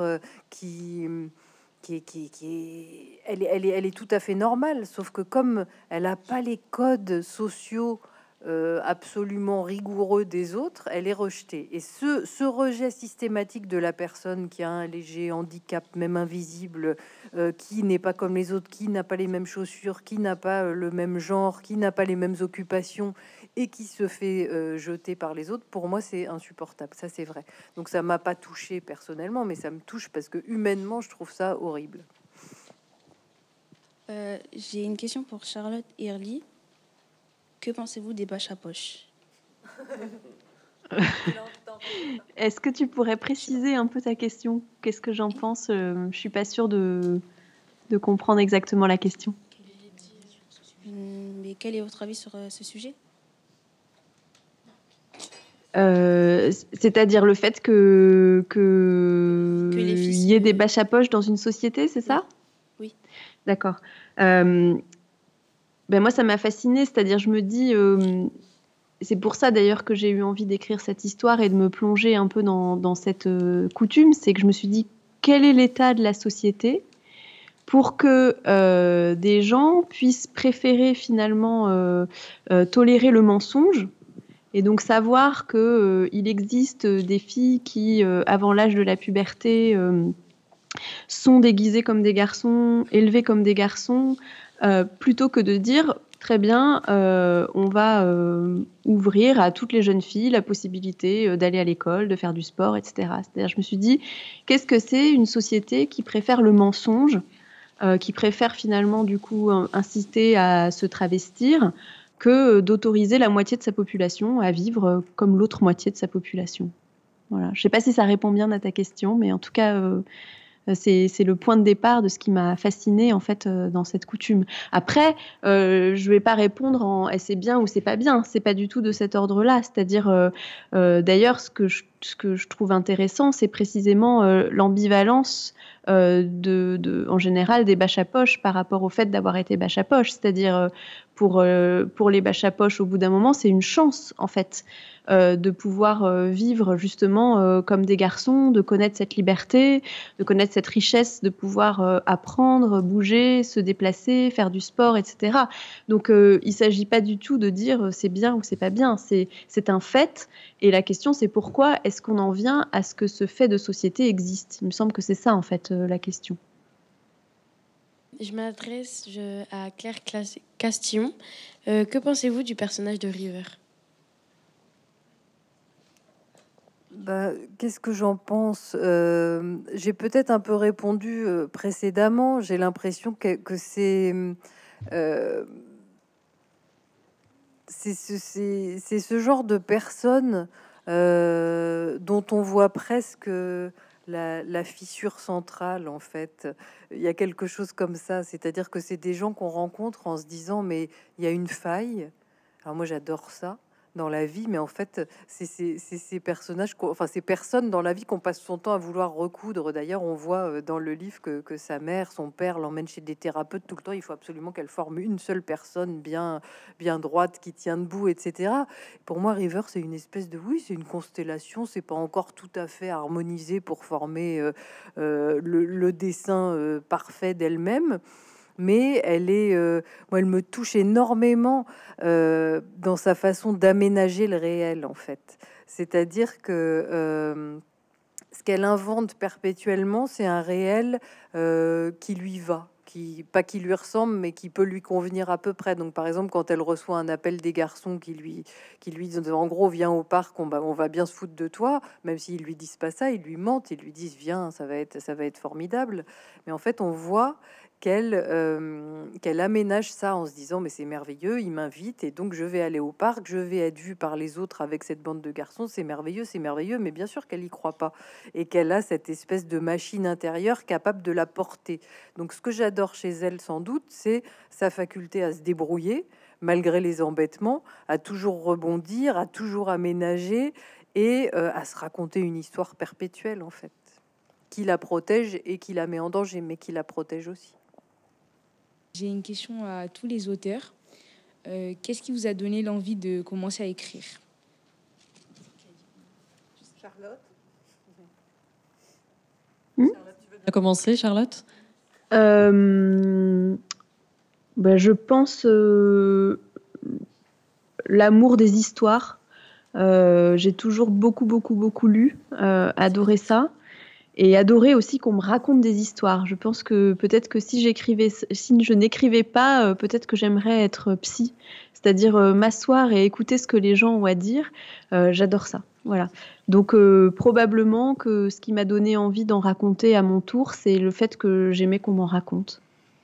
elle est tout à fait normale, sauf que comme elle n'a pas les codes sociaux absolument rigoureux des autres, elle est rejetée. Et ce rejet systématique de la personne qui a un léger handicap, même invisible, qui n'est pas comme les autres, qui n'a pas les mêmes chaussures, qui n'a pas le même genre, qui n'a pas les mêmes occupations, et qui se fait jeter par les autres, pour moi, c'est insupportable. Ça, c'est vrai. Donc, ça m'a pas touché personnellement, mais ça me touche parce que humainement, je trouve ça horrible. J'ai une question pour Charlotte Early. Que pensez-vous des bâches à poche? Est-ce que tu pourrais préciser un peu ta question? Qu'est-ce que j'en pense? Je suis pas sûre de comprendre exactement la question. Mais quel est votre avis sur ce sujet? C'est-à-dire le fait que les filles y ait des bâches à poche dans une société, c'est ça? Oui. D'accord. Ben moi, ça m'a fascinée, c'est-à-dire je me dis, c'est pour ça d'ailleurs que j'ai eu envie d'écrire cette histoire et de me plonger un peu dans cette coutume, c'est que je me suis dit, quel est l'état de la société pour que des gens puissent préférer finalement tolérer le mensonge, et donc savoir qu'il existe des filles qui, avant l'âge de la puberté, sont déguisées comme des garçons, élevées comme des garçons, plutôt que de dire très bien, on va ouvrir à toutes les jeunes filles la possibilité d'aller à l'école, de faire du sport, etc. C'est-à-dire, je me suis dit, qu'est-ce que c'est une société qui préfère le mensonge, qui préfère finalement du coup inciter à se travestir, que d'autoriser la moitié de sa population à vivre comme l'autre moitié de sa population. Voilà. Je ne sais pas si ça répond bien à ta question, mais en tout cas, c'est le point de départ de ce qui m'a fascinée en fait dans cette coutume. Après, je vais pas répondre en c'est bien ou c'est pas bien. C'est pas du tout de cet ordre-là. C'est-à-dire, d'ailleurs, ce que je trouve intéressant, c'est précisément l'ambivalence en général des bâches à poche par rapport au fait d'avoir été bâche à poche. C'est-à-dire, pour les bâches à poche, au bout d'un moment, c'est une chance en fait. De pouvoir vivre justement comme des garçons, de connaître cette liberté, de connaître cette richesse, de pouvoir apprendre, bouger, se déplacer, faire du sport, etc. Donc il ne s'agit pas du tout de dire c'est bien ou c'est pas bien, c'est un fait. Et la question c'est pourquoi est-ce qu'on en vient à ce que ce fait de société existe? Il me semble que c'est ça en fait la question. Je m'adresse à Claire Castillon. Que pensez-vous du personnage de River? Bah, qu'est-ce que j'en pense? J'ai peut-être un peu répondu précédemment. J'ai l'impression que c'est ce genre de personne dont on voit presque la fissure centrale, en fait. Il y a quelque chose comme ça, c'est-à-dire que c'est des gens qu'on rencontre en se disant, mais il y a une faille. Alors moi, j'adore ça dans la vie, mais en fait, c'est ces personnages, enfin ces personnes dans la vie qu'on passe son temps à vouloir recoudre. D'ailleurs, on voit dans le livre que sa mère, son père l'emmène chez des thérapeutes tout le temps. Il faut absolument qu'elle forme une seule personne bien droite qui tient debout, etc. Pour moi, River, c'est une espèce de, oui, c'est une constellation. C'est pas encore tout à fait harmonisé pour former le dessin parfait d'elle-même. Mais elle est, moi, elle me touche énormément dans sa façon d'aménager le réel, en fait. C'est-à-dire que ce qu'elle invente perpétuellement, c'est un réel qui lui va, pas qui lui ressemble, mais qui peut lui convenir à peu près. Donc, par exemple, quand elle reçoit un appel des garçons qui lui disent, en gros, viens au parc, on va bien se foutre de toi, même s'ils lui disent pas ça, ils lui mentent, ils lui disent, viens, ça va être formidable. Mais en fait, on voit qu'elle aménage ça en se disant mais c'est merveilleux, il m'invite et donc je vais aller au parc, je vais être vue par les autres avec cette bande de garçons, c'est merveilleux, mais bien sûr qu'elle y croit pas et qu'elle a cette espèce de machine intérieure capable de la porter. Donc ce que j'adore chez elle sans doute, c'est sa faculté à se débrouiller malgré les embêtements, à toujours rebondir, à toujours aménager et à se raconter une histoire perpétuelle en fait, qui la protège et qui la met en danger, mais qui la protège aussi. J'ai une question à tous les auteurs. Qu'est-ce qui vous a donné l'envie de commencer à écrire? Charlotte. Charlotte, tu veux bien commencer, Charlotte? Je pense l'amour des histoires. J'ai toujours beaucoup lu, adoré ça. Et adorer aussi qu'on me raconte des histoires. Je pense que peut-être que si je n'écrivais pas, peut-être que j'aimerais être psy, c'est-à-dire m'asseoir et écouter ce que les gens ont à dire. J'adore ça. Voilà. Donc probablement que ce qui m'a donné envie d'en raconter à mon tour, c'est le fait que j'aimais qu'on m'en raconte.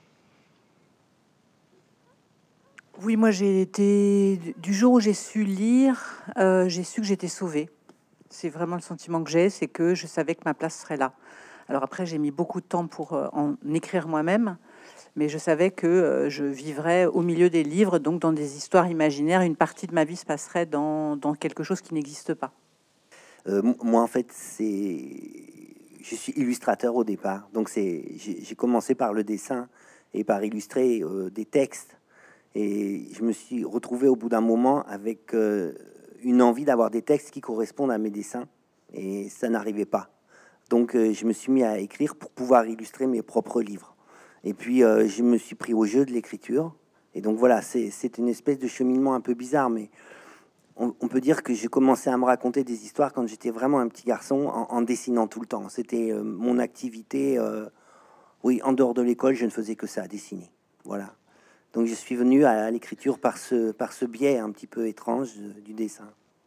Oui, moi j'ai été du jour où j'ai su lire, j'ai su que j'étais sauvée. C'est vraiment le sentiment que j'ai, c'est que je savais que ma place serait là. Alors après, j'ai mis beaucoup de temps pour en écrire moi-même, mais je savais que je vivrais au milieu des livres, donc dans des histoires imaginaires. Une partie de ma vie se passerait dans quelque chose qui n'existe pas. Moi, en fait, je suis illustrateur au départ, donc j'ai commencé par le dessin et par illustrer des textes, et je me suis retrouvé au bout d'un moment avec une envie d'avoir des textes qui correspondent à mes dessins, et ça n'arrivait pas. Donc je me suis mis à écrire pour pouvoir illustrer mes propres livres. Et puis je me suis pris au jeu de l'écriture. Et donc voilà, c'est une espèce de cheminement un peu bizarre, mais on peut dire que j'ai commencé à me raconter des histoires quand j'étais vraiment un petit garçon, en dessinant tout le temps. C'était mon activité. Oui, en dehors de l'école, je ne faisais que ça, dessiner. Voilà. Donc je suis venu à l'écriture par ce biais un petit peu étrange du dessin.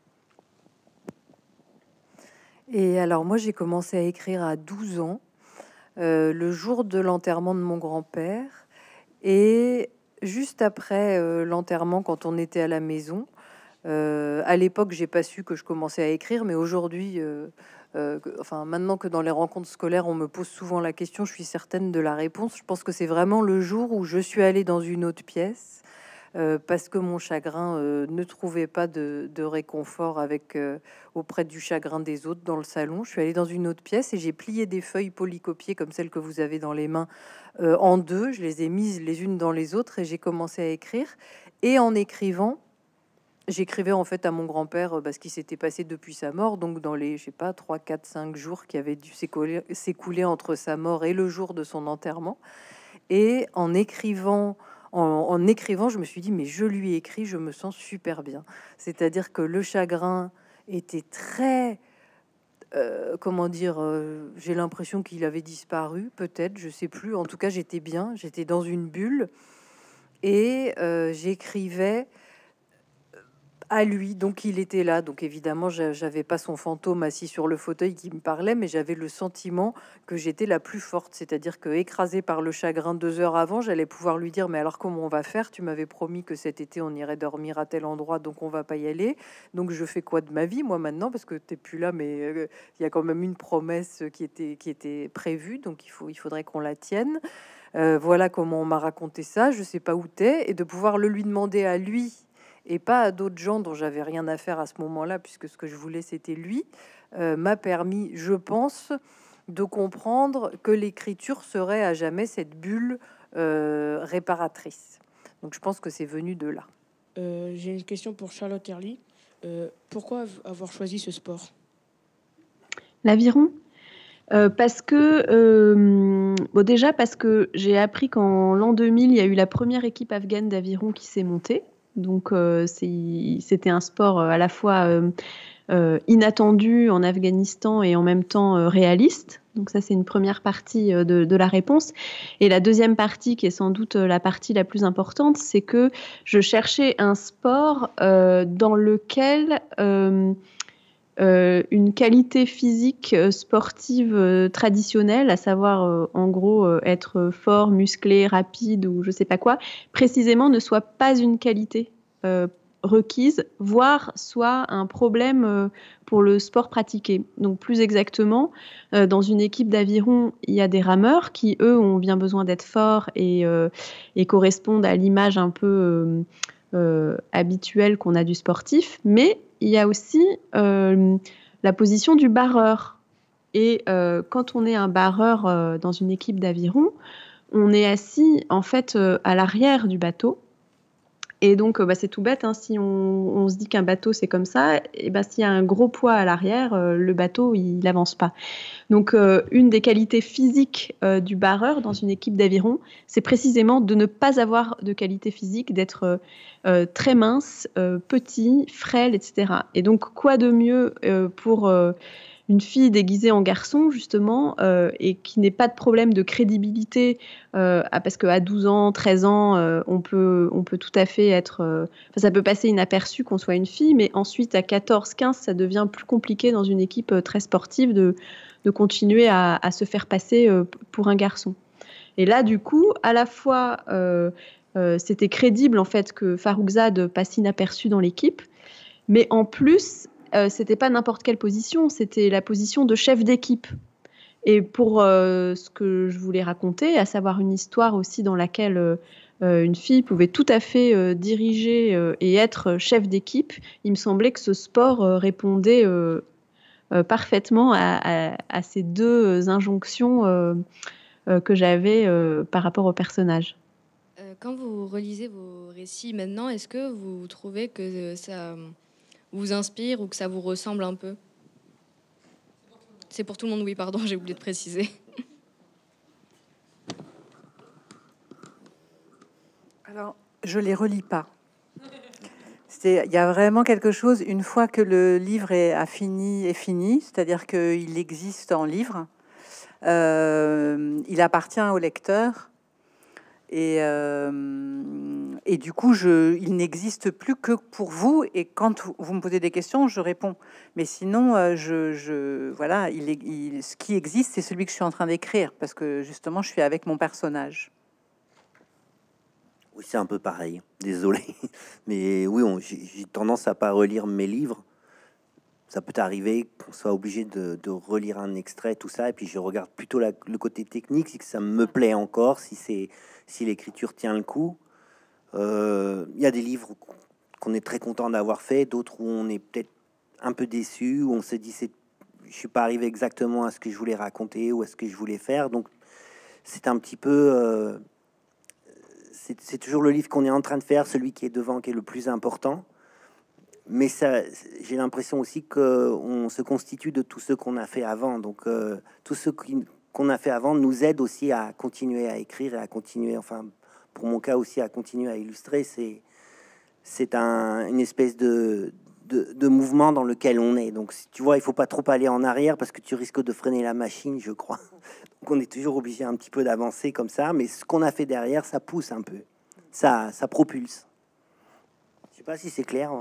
Et alors moi j'ai commencé à écrire à 12 ans, le jour de l'enterrement de mon grand-père, et juste après l'enterrement, quand on était à la maison. À l'époque, j'ai pas su que je commençais à écrire, mais aujourd'hui, enfin maintenant que dans les rencontres scolaires, on me pose souvent la question, je suis certaine de la réponse. Je pense que c'est vraiment le jour où je suis allée dans une autre pièce parce que mon chagrin ne trouvait pas de réconfort auprès du chagrin des autres dans le salon. Je suis allée dans une autre pièce et j'ai plié des feuilles polycopiées comme celles que vous avez dans les mains en deux. Je les ai mises les unes dans les autres et j'ai commencé à écrire. Et en écrivant, j'écrivais en fait à mon grand-père ce qui s'était passé depuis sa mort, donc dans les, je sais pas, 3, 4, 5 jours qui avaient dû s'écouler entre sa mort et le jour de son enterrement. Et en écrivant, je me suis dit, mais je lui écris, je me sens super bien. C'est-à-dire que le chagrin était très... comment dire, j'ai l'impression qu'il avait disparu, peut-être, je sais plus. En tout cas, j'étais bien, j'étais dans une bulle. Et j'écrivais à lui, donc il était là, donc évidemment j'avais pas son fantôme assis sur le fauteuil qui me parlait, mais j'avais le sentiment que j'étais la plus forte, c'est-à-dire que écrasée par le chagrin 2 heures avant, j'allais pouvoir lui dire, mais alors comment on va faire, tu m'avais promis que cet été on irait dormir à tel endroit, donc on va pas y aller, donc je fais quoi de ma vie moi maintenant, parce que t'es plus là, mais il y a quand même une promesse qui était prévue, donc il faudrait qu'on la tienne. Voilà comment on m'a raconté ça, je sais pas où t'es, et de pouvoir le lui demander à lui et pas à d'autres gens dont j'avais rien à faire à ce moment-là, puisque ce que je voulais, c'était lui, m'a permis, je pense, de comprendre que l'écriture serait à jamais cette bulle réparatrice. Donc je pense que c'est venu de là. J'ai une question pour Charlotte Early. Pourquoi avoir choisi ce sport? L'aviron parce que, déjà parce que j'ai appris qu'en l'an 2000, il y a eu la première équipe afghane d'aviron qui s'est montée. Donc, c'était un sport à la fois inattendu en Afghanistan et en même temps réaliste. Donc ça, c'est une première partie de la réponse. Et la deuxième partie, qui est sans doute la partie la plus importante, c'est que je cherchais un sport dans lequel une qualité physique sportive traditionnelle, à savoir en gros être fort, musclé, rapide ou je sais pas quoi, précisément ne soit pas une qualité requise, voire soit un problème pour le sport pratiqué. Donc plus exactement, dans une équipe d'aviron, il y a des rameurs qui, eux, ont bien besoin d'être forts et correspondent à l'image un peu habituelle qu'on a du sportif, mais il y a aussi la position du barreur. Et quand on est un barreur dans une équipe d'aviron, on est assis en fait à l'arrière du bateau. Et donc, c'est tout bête, hein, si on se dit qu'un bateau, c'est comme ça, et s'il y a un gros poids à l'arrière, le bateau, il n'avance pas. Donc, une des qualités physiques du barreur dans une équipe d'aviron, c'est précisément de ne pas avoir de qualité physique, d'être très mince, petit, frêle, etc. Et donc, quoi de mieux pour une fille déguisée en garçon, justement, et qui n'ait pas de problème de crédibilité, parce qu'à 12 ans, 13 ans, on peut tout à fait être... ça peut passer inaperçu qu'on soit une fille, mais ensuite, à 14, 15, ça devient plus compliqué dans une équipe très sportive de continuer à se faire passer pour un garçon. Et là, du coup, à la fois, c'était crédible, en fait, que Faroukzad passe inaperçu dans l'équipe, mais en plus... c'était pas n'importe quelle position, c'était la position de chef d'équipe. Et pour ce que je voulais raconter, à savoir une histoire aussi dans laquelle une fille pouvait tout à fait diriger et être chef d'équipe, il me semblait que ce sport répondait parfaitement à ces deux injonctions que j'avais par rapport au personnage. Quand vous relisez vos récits maintenant, est-ce que vous trouvez que ça vous inspire ou que ça vous ressemble un peu? C'est pour tout le monde, oui, pardon, j'ai oublié de préciser. Alors, je les relis pas. Il y a vraiment quelque chose, une fois que le livre est fini, c'est-à-dire qu'il existe en livre, il appartient au lecteur. Et Et du coup, il n'existe plus que pour vous. Et quand vous me posez des questions, je réponds. Mais sinon, voilà, ce qui existe, c'est celui que je suis en train d'écrire, parce que justement, je suis avec mon personnage. Oui, c'est un peu pareil. Désolé, mais oui, j'ai tendance à pas relire mes livres. Ça peut arriver qu'on soit obligé de relire un extrait, tout ça, et puis je regarde plutôt le côté technique, si que ça me plaît encore, si l'écriture tient le coup. Il y a des livres qu'on est très content d'avoir fait, d'autres où on est peut-être un peu déçu, où on se dit je suis pas arrivé exactement à ce que je voulais raconter ou à ce que je voulais faire. Donc c'est un petit peu, c'est toujours le livre qu'on est en train de faire, celui qui est devant, qui est le plus important. Mais ça, j'ai l'impression aussi qu'on se constitue de tout ce qu'on a fait avant. Donc, tout ce qu'on a fait avant nous aide aussi à continuer à écrire et à continuer, enfin, pour mon cas aussi, à continuer à illustrer. C'est une espèce de mouvement dans lequel on est. Donc, tu vois, il faut pas trop aller en arrière parce que tu risques de freiner la machine, je crois. Donc, on est toujours obligé un petit peu d'avancer comme ça. Mais ce qu'on a fait derrière, ça pousse un peu. Ça propulse. Je sais pas si c'est clair.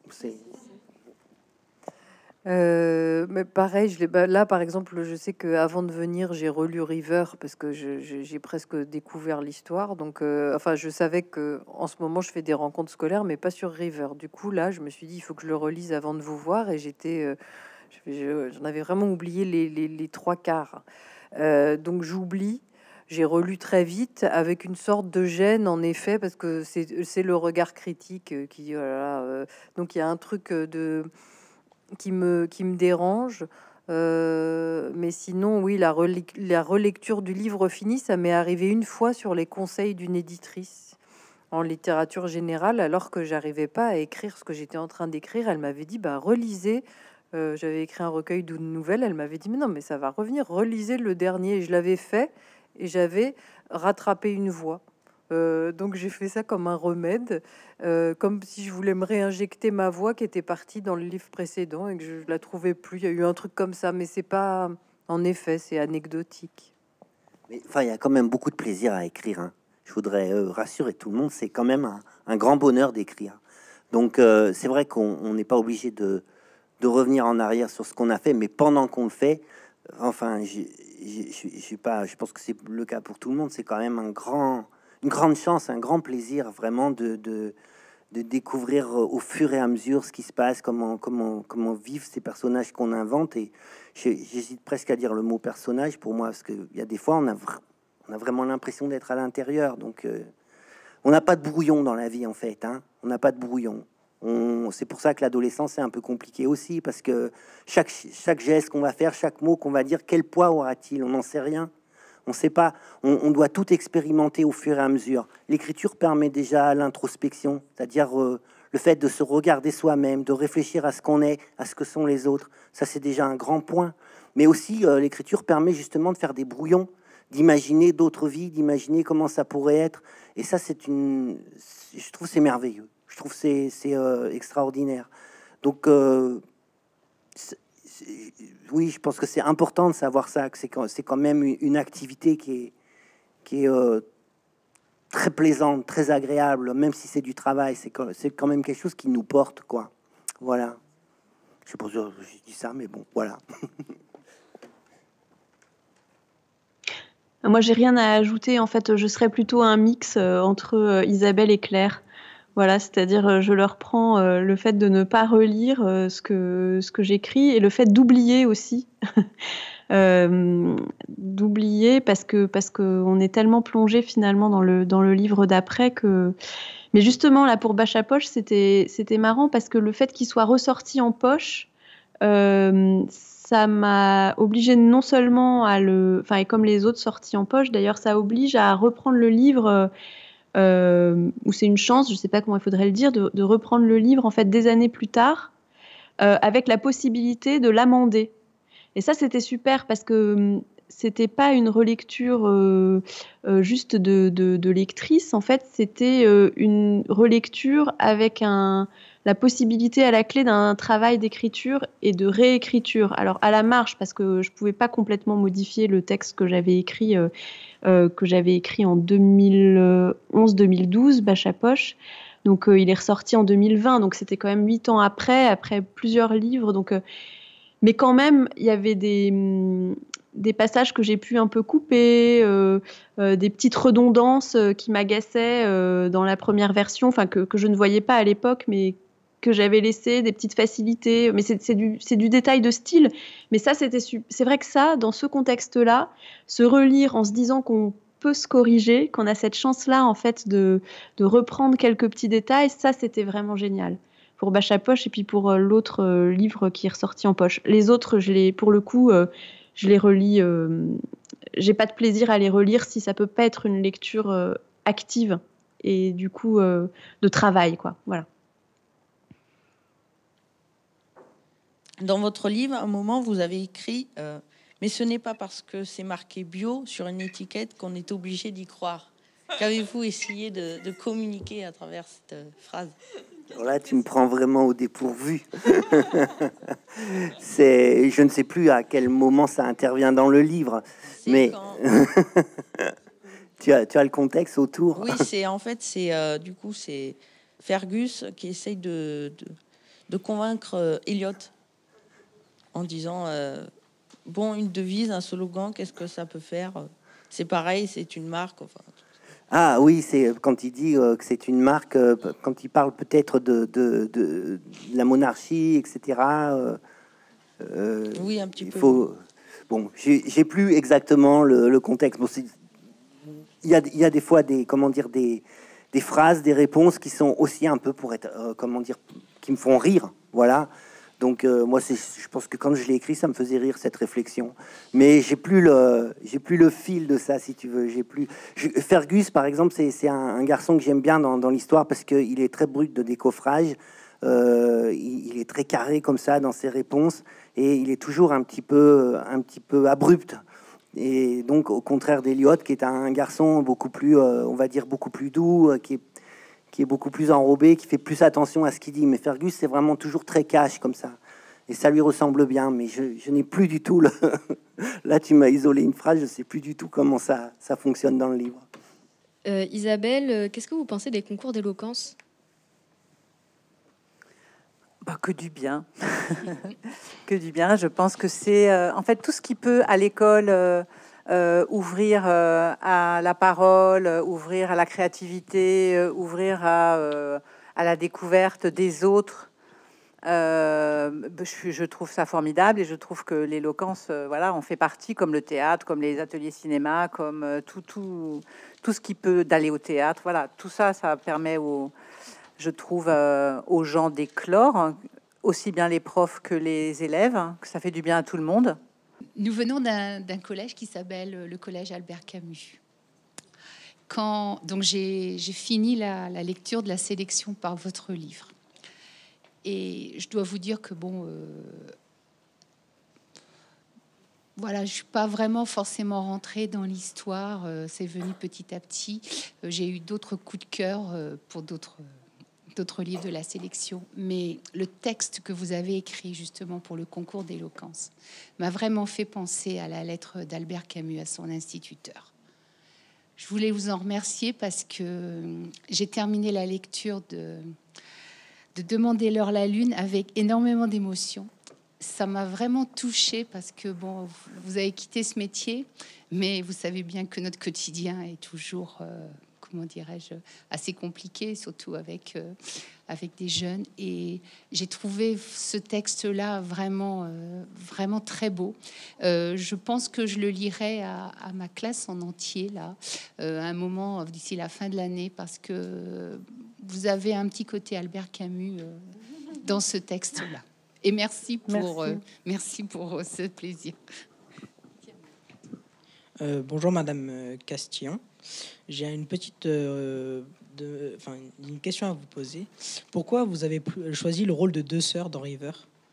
Mais pareil, là par exemple, je sais que avant de venir, j'ai relu River parce que j'ai presque découvert l'histoire. Donc, enfin, je savais que en ce moment, je fais des rencontres scolaires, mais pas sur River. Du coup, là, je me suis dit, il faut que je le relise avant de vous voir, et j'en avais vraiment oublié les trois quarts. Donc, j'oublie. J'ai relu très vite avec une sorte de gêne, en effet, parce que c'est le regard critique qui, voilà, donc il y a un truc qui me dérange. Mais sinon, oui, la relecture du livre fini, ça m'est arrivé une fois sur les conseils d'une éditrice en littérature générale, alors que j'arrivais pas à écrire ce que j'étais en train d'écrire. Elle m'avait dit, bah, relisez. J'avais écrit un recueil de nouvelles. Elle m'avait dit, mais non, mais ça va revenir, relisez le dernier. Et je l'avais fait. Et j'avais rattrapé une voix. Donc j'ai fait ça comme un remède, comme si je voulais me réinjecter ma voix qui était partie dans le livre précédent et que je la trouvais plus. Il y a eu un truc comme ça, mais c'est pas, en effet, c'est anecdotique. Mais enfin, il y a quand même beaucoup de plaisir à écrire, hein. Je voudrais rassurer tout le monde, c'est quand même un grand bonheur d'écrire. Donc c'est vrai qu'on n'est pas obligé de revenir en arrière sur ce qu'on a fait, mais pendant qu'on le fait, enfin, je pense que c'est le cas pour tout le monde. C'est quand même une grande chance, un grand plaisir, vraiment de découvrir au fur et à mesure ce qui se passe, comment vivent ces personnages qu'on invente. Et j'hésite presque à dire le mot personnage pour moi, parce qu'il y a des fois, on a vraiment l'impression d'être à l'intérieur. Donc, on n'a pas de brouillon dans la vie, en fait, hein. On n'a pas de brouillon. C'est pour ça que l'adolescence est un peu compliquée aussi, parce que chaque geste qu'on va faire, chaque mot qu'on va dire, quel poids aura-t-il? On n'en sait rien. On ne sait pas. On doit tout expérimenter au fur et à mesure. L'écriture permet déjà l'introspection, c'est-à-dire le fait de se regarder soi-même, de réfléchir à ce qu'on est, à ce que sont les autres. Ça, c'est déjà un grand point. Mais aussi, l'écriture permet justement de faire des brouillons, d'imaginer d'autres vies, d'imaginer comment ça pourrait être. Et ça, je trouve c'est merveilleux. Je trouve c'est extraordinaire. Donc, oui, je pense que c'est important de savoir ça, que c'est quand même une activité qui est très plaisante, très agréable, même si c'est du travail. C'est quand même quelque chose qui nous porte, quoi. Voilà. Je sais pas si je dis ça, mais bon, voilà. Moi, j'ai rien à ajouter. En fait, je serais plutôt un mix entre Isabelle et Claire. Voilà, c'est-à-dire je leur prends le fait de ne pas relire ce que j'écris et le fait d'oublier aussi. D'oublier parce que on est tellement plongé finalement dans le livre d'après que. Mais justement là pour Bâche à poche, c'était marrant parce que le fait qu'il soit ressorti en poche, ça m'a obligé non seulement et comme les autres sorties en poche d'ailleurs, ça oblige à reprendre le livre. Ou c'est une chance, je ne sais pas comment il faudrait le dire, de reprendre le livre en fait des années plus tard, avec la possibilité de l'amender. Et ça, c'était super parce que c'était pas une relecture juste de lectrice. En fait, c'était une relecture avec la possibilité à la clé d'un travail d'écriture et de réécriture. Alors à la marge, parce que je pouvais pas complètement modifier le texte que j'avais écrit en 2011 2011-2012, Bâche à poche. Donc il est ressorti en 2020, donc c'était quand même 8 ans après plusieurs livres. Donc, mais quand même, il y avait des passages que j'ai pu un peu couper, des petites redondances qui m'agaçaient dans la première version, enfin que je ne voyais pas à l'époque, mais que j'avais laissé, des petites facilités. Mais c'est du détail de style. Mais ça, c'est vrai que ça, dans ce contexte-là, se relire en se disant qu'on peut se corriger, qu'on a cette chance-là en fait de reprendre quelques petits détails, ça c'était vraiment génial pour Bâche à poche et puis pour l'autre livre qui est ressorti en poche. Les autres, pour le coup, je les relis. J'ai pas de plaisir à les relire si ça peut pas être une lecture active et du coup de travail, quoi. Voilà. Dans votre livre, à un moment, vous avez écrit mais ce n'est pas parce que c'est marqué bio sur une étiquette qu'on est obligé d'y croire. Qu'avez-vous essayé de communiquer à travers cette phrase? Alors là, tu me prends vraiment au dépourvu. Je ne sais plus à quel moment ça intervient dans le livre, mais tu as le contexte autour. Oui, du coup, c'est Fergus qui essaye de convaincre Elliot en disant bon, une devise, un slogan, qu'est-ce que ça peut faire? C'est pareil, c'est une marque. Enfin. Ah oui, c'est quand il dit que c'est une marque, quand il parle peut-être de la monarchie, etc. Oui, un petit peu. Bon, j'ai plus exactement le contexte. Bon, il y a des fois des phrases, des réponses qui sont aussi un peu pour être qui me font rire. Voilà. Donc moi, je pense que quand je l'ai écrit, ça me faisait rire cette réflexion. Mais j'ai plus le fil de ça, si tu veux. Fergus, par exemple, c'est un garçon que j'aime bien dans l'histoire parce qu'il est très brut de décoffrage. Il est très carré comme ça dans ses réponses et il est toujours un petit peu abrupt. Et donc, au contraire d'Eliot, qui est un garçon beaucoup plus, on va dire, beaucoup plus doux, qui est beaucoup plus enrobé, qui fait plus attention à ce qu'il dit. Mais Fergus, c'est vraiment toujours très cash comme ça. Et ça lui ressemble bien, mais je n'ai plus du tout Là, tu m'as isolé une phrase, je ne sais plus du tout comment ça fonctionne dans le livre. Isabelle, qu'est-ce que vous pensez des concours d'éloquence? Que du bien. Que du bien. Je pense que c'est en fait tout ce qui peut à l'école ouvrir à la parole, ouvrir à la créativité, ouvrir à la découverte des autres. Je trouve ça formidable et je trouve que l'éloquence, voilà, en fait partie, comme le théâtre, comme les ateliers cinéma, comme tout ce qui peut d'aller au théâtre. Voilà, tout ça, ça permet je trouve aux gens d'éclore, hein, aussi bien les profs que les élèves, hein, que ça fait du bien à tout le monde. Nous venons d'un collège qui s'appelle le collège Albert Camus. Donc j'ai fini la lecture de la sélection par votre livre. Et je dois vous dire que voilà, je suis pas vraiment forcément rentrée dans l'histoire. C'est venu petit à petit. J'ai eu d'autres coups de cœur pour d'autres livres de la sélection, mais le texte que vous avez écrit justement pour le concours d'éloquence m'a vraiment fait penser à la lettre d'Albert Camus à son instituteur. Je voulais vous en remercier parce que j'ai terminé la lecture de Demandez-leur la lune avec énormément d'émotion. Ça m'a vraiment touchée parce que vous avez quitté ce métier, mais vous savez bien que notre quotidien est toujours comment dirais-je, assez compliqué, surtout avec des jeunes. Et j'ai trouvé ce texte-là vraiment, vraiment très beau. Je pense que je le lirai à ma classe en entier, là, à un moment d'ici la fin de l'année, parce que vous avez un petit côté Albert Camus dans ce texte-là. Et merci pour ce plaisir. Bonjour Madame Castillon. J'ai une petite une question à vous poser. Pourquoi vous avez choisi le rôle de deux sœurs dans River?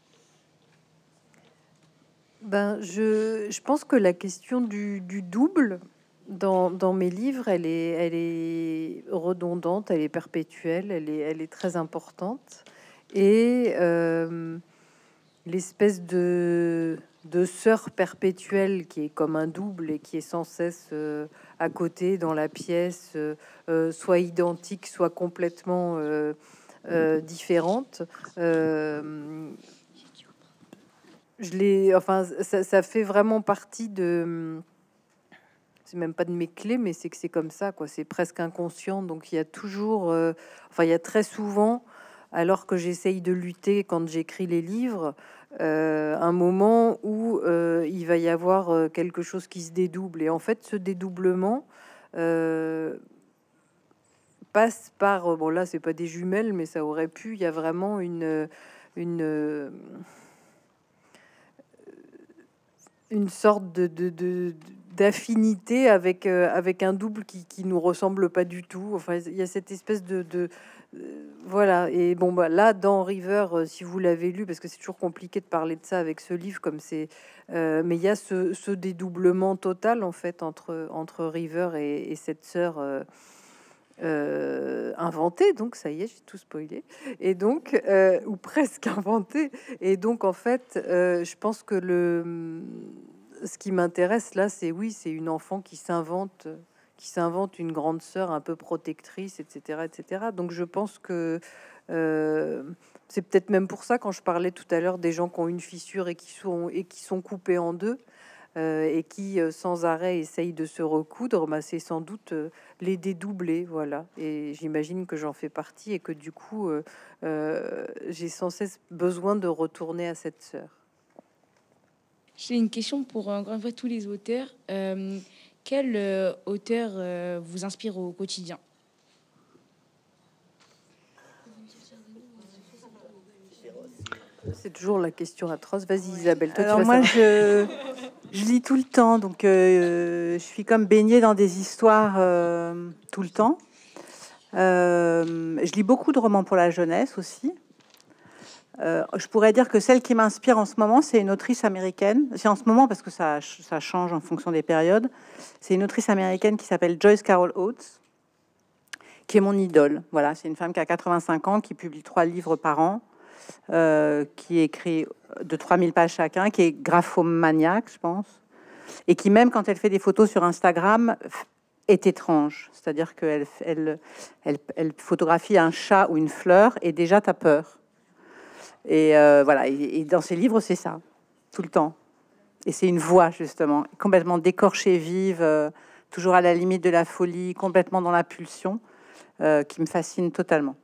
Je pense que la question du double dans mes livres, elle est redondante, elle est perpétuelle, elle est très importante. Et l'espèce de sœur perpétuelle qui est comme un double et qui est sans cesse à côté dans la pièce, soit identique, soit complètement différente. Enfin, ça fait vraiment partie de. C'est même pas de mes clés, mais c'est que c'est comme ça, quoi. C'est presque inconscient. Donc il y a toujours, enfin il y a très souvent, alors que j'essaye de lutter quand j'écris les livres, un moment où il va y avoir quelque chose qui se dédouble. Et en fait, ce dédoublement passe par, bon là, c'est pas des jumelles, mais ça aurait pu. Il y a vraiment une sorte d'affinité avec un double qui nous ressemble pas du tout. Enfin, il y a cette espèce voilà. Et bon, bah là, dans River, si vous l'avez lu, parce que c'est toujours compliqué de parler de ça avec ce livre, comme c'est, mais il y a ce dédoublement total en fait entre River et cette sœur inventée. Donc ça y est, j'ai tout spoilé. Et donc, ou presque inventée. Et donc en fait, je pense que ce qui m'intéresse là, c'est une enfant qui s'invente une grande sœur un peu protectrice, etc., etc. Donc je pense que c'est peut-être même pour ça, quand je parlais tout à l'heure des gens qui ont une fissure et qui sont coupés en deux et qui sans arrêt essayent de se recoudre, bah, c'est sans doute les dédoubler, voilà. Et j'imagine que j'en fais partie et que du coup j'ai sans cesse besoin de retourner à cette sœur. J'ai une question pour encore une fois tous les auteurs. Quel auteur vous inspire au quotidien? C'est toujours la question atroce. Vas-y Isabelle. Toi, alors moi je lis tout le temps, donc je suis comme baignée dans des histoires tout le temps. Je lis beaucoup de romans pour la jeunesse aussi. Je pourrais dire que celle qui m'inspire en ce moment, c'est une autrice américaine. C'est en ce moment parce que ça change en fonction des périodes. C'est une autrice américaine qui s'appelle Joyce Carol Oates, qui est mon idole. Voilà, c'est une femme qui a 85 ans, qui publie 3 livres par an, qui écrit de 3000 pages chacun, qui est graphomaniaque, je pense, et qui, même quand elle fait des photos sur Instagram, est étrange. C'est-à-dire qu'elle elle photographie un chat ou une fleur et déjà t'as peur. Et voilà, et dans ses livres, c'est ça, tout le temps. Et c'est une voix, justement, complètement décorchée, vive, toujours à la limite de la folie, complètement dans la pulsion, qui me fascine totalement.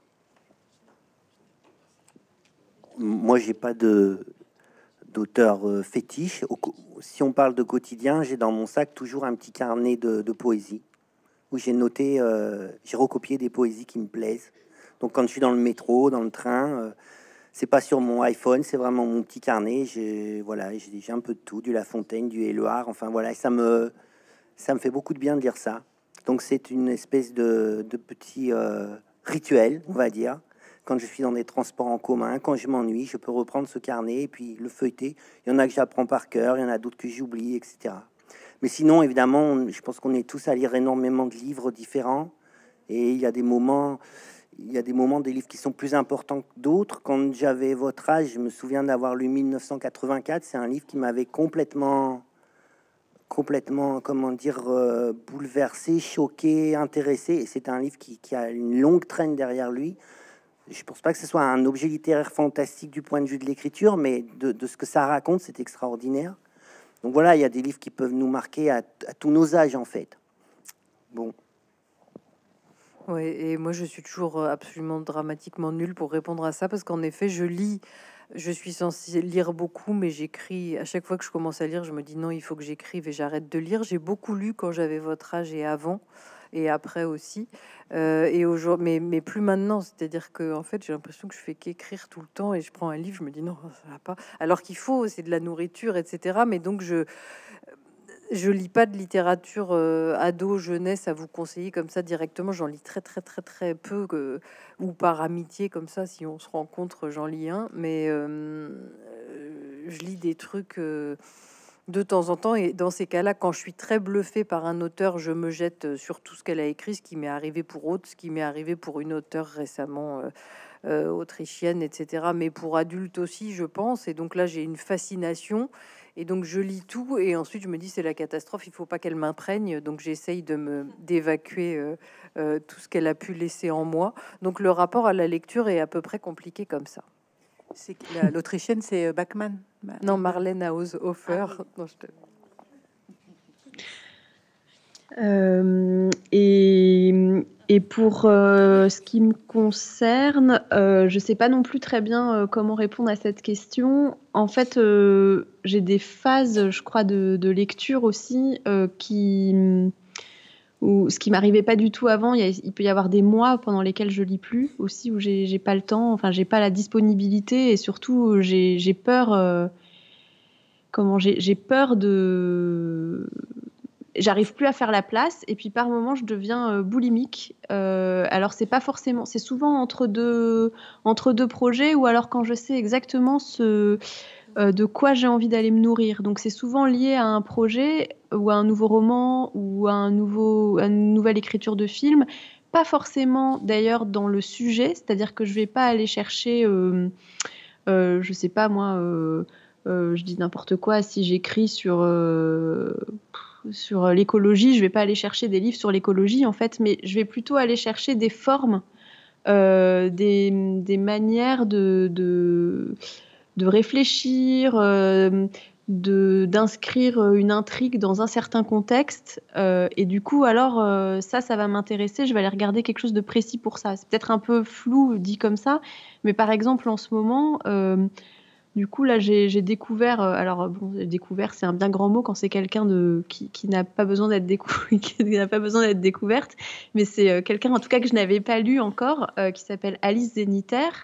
Moi, j'ai pas d'auteur fétiche. Si on parle de quotidien, j'ai dans mon sac toujours un petit carnet de poésie où j'ai noté, j'ai recopié des poésies qui me plaisent. Donc, quand je suis dans le métro, dans le train, c'est pas sur mon iPhone, c'est vraiment mon petit carnet. J'ai un peu de tout, du La Fontaine, du Éluard, enfin voilà, ça me fait beaucoup de bien de lire ça. Donc c'est une espèce de petit rituel, on va dire. Quand je suis dans des transports en commun, quand je m'ennuie, je peux reprendre ce carnet et puis le feuilleter. Il y en a que j'apprends par cœur, il y en a d'autres que j'oublie, etc. Mais sinon, évidemment, je pense qu'on est tous à lire énormément de livres différents. Et il y a des moments des livres qui sont plus importants que d'autres. Quand j'avais votre âge, je me souviens d'avoir lu 1984. C'est un livre qui m'avait complètement, comment dire, bouleversé, choqué, intéressé. Et c'est un livre qui a une longue traîne derrière lui. Je pense pas que ce soit un objet littéraire fantastique du point de vue de l'écriture, mais de ce que ça raconte, c'est extraordinaire. Donc voilà, il y a des livres qui peuvent nous marquer à tous nos âges, en fait. Bon. Oui, et moi je suis toujours absolument dramatiquement nulle pour répondre à ça, parce qu'en effet, je suis censée lire beaucoup, mais j'écris, à chaque fois que je commence à lire, je me dis non, il faut que j'écrive et j'arrête de lire. J'ai beaucoup lu quand j'avais votre âge et avant, et après aussi, et aujourd'hui, mais plus maintenant, c'est-à-dire que en fait, j'ai l'impression que je fais qu'écrire tout le temps, et je prends un livre, je me dis non, ça va pas, alors qu'il faut, c'est de la nourriture, etc. Mais donc je lis pas de littérature ado, jeunesse à vous conseiller comme ça directement. J'en lis très très très très peu, ou par amitié comme ça. Si on se rencontre, j'en lis un. Mais je lis des trucs de temps en temps. Et dans ces cas-là, quand je suis très bluffée par un auteur, je me jette sur tout ce qu'elle a écrit, ce qui m'est arrivé pour Aude, ce qui m'est arrivé pour une auteure récemment autrichienne, etc. Mais pour adultes aussi, je pense. Et donc là, j'ai une fascination. Et donc je lis tout et ensuite je me dis c'est la catastrophe, il faut pas qu'elle m'imprègne. Donc j'essaye d'évacuer tout ce qu'elle a pu laisser en moi. Donc le rapport à la lecture est à peu près compliqué comme ça. C'est l'autrichienne, c'est Bachmann. Non, Marlène Haushofer. Non, et pour ce qui me concerne, je sais pas non plus très bien comment répondre à cette question. En fait, j'ai des phases, je crois, de lecture aussi où ce qui m'arrivait pas du tout avant. Il peut y avoir des mois pendant lesquels je lis plus aussi, où j'ai pas le temps, enfin j'ai pas la disponibilité et surtout j'ai peur. J'ai peur de j'arrive plus à faire la place et puis par moments je deviens boulimique. Alors c'est pas forcément, c'est souvent entre deux projets ou alors quand je sais exactement de quoi j'ai envie d'aller me nourrir. Donc c'est souvent lié à un projet ou à un nouveau roman ou à une nouvelle écriture de film. Pas forcément d'ailleurs dans le sujet, c'est-à-dire que je vais pas aller chercher, je sais pas moi. Je dis n'importe quoi, si j'écris sur l'écologie, je vais pas aller chercher des livres sur l'écologie en fait, mais je vais plutôt aller chercher des formes, des manières de réfléchir, d'inscrire une intrigue dans un certain contexte. Et du coup, alors, ça va m'intéresser. Je vais aller regarder quelque chose de précis pour ça. C'est peut-être un peu flou dit comme ça, mais par exemple, en ce moment, du coup, là, j'ai découvert. Alors, bon, découvert, c'est un bien grand mot quand c'est quelqu'un qui n'a pas besoin d'être qui n'a pas besoin d'être découverte, mais c'est quelqu'un, en tout cas, que je n'avais pas lu encore, qui s'appelle Alice Zeniter.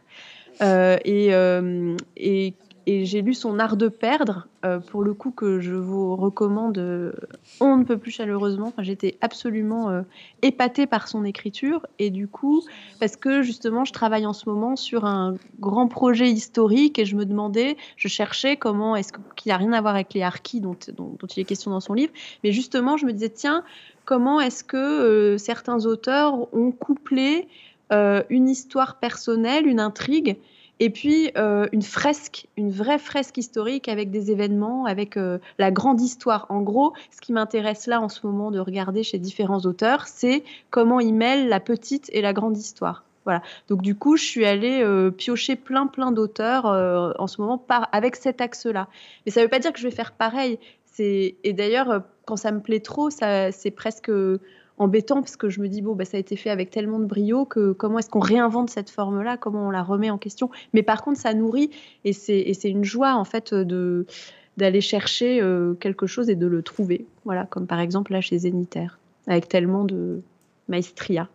Et j'ai lu son Art de perdre, pour le coup, que je vous recommande on ne peut plus chaleureusement. Enfin, j'étais absolument épatée par son écriture. Et du coup, parce que justement, je travaille en ce moment sur un grand projet historique et je cherchais comment, qu'il n'y a rien à voir avec les harkis dont il est question dans son livre. Mais justement, je me disais, tiens, comment est-ce que certains auteurs ont couplé une histoire personnelle, une intrigue, et puis une vraie fresque historique avec des événements, avec la grande histoire. En gros, ce qui m'intéresse là en ce moment de regarder chez différents auteurs, c'est comment ils mêlent la petite et la grande histoire. Voilà. Donc du coup, je suis allée piocher plein d'auteurs en ce moment avec cet axe-là. Mais ça ne veut pas dire que je vais faire pareil. Et d'ailleurs, quand ça me plaît trop, c'est presque embêtant parce que je me dis bon, ça a été fait avec tellement de brio que comment est-ce qu'on réinvente cette forme-là, comment on la remet en question. Mais par contre, ça nourrit et c'est une joie en fait d'aller chercher quelque chose et de le trouver. Voilà, comme par exemple là chez Zeniter, avec tellement de maestria.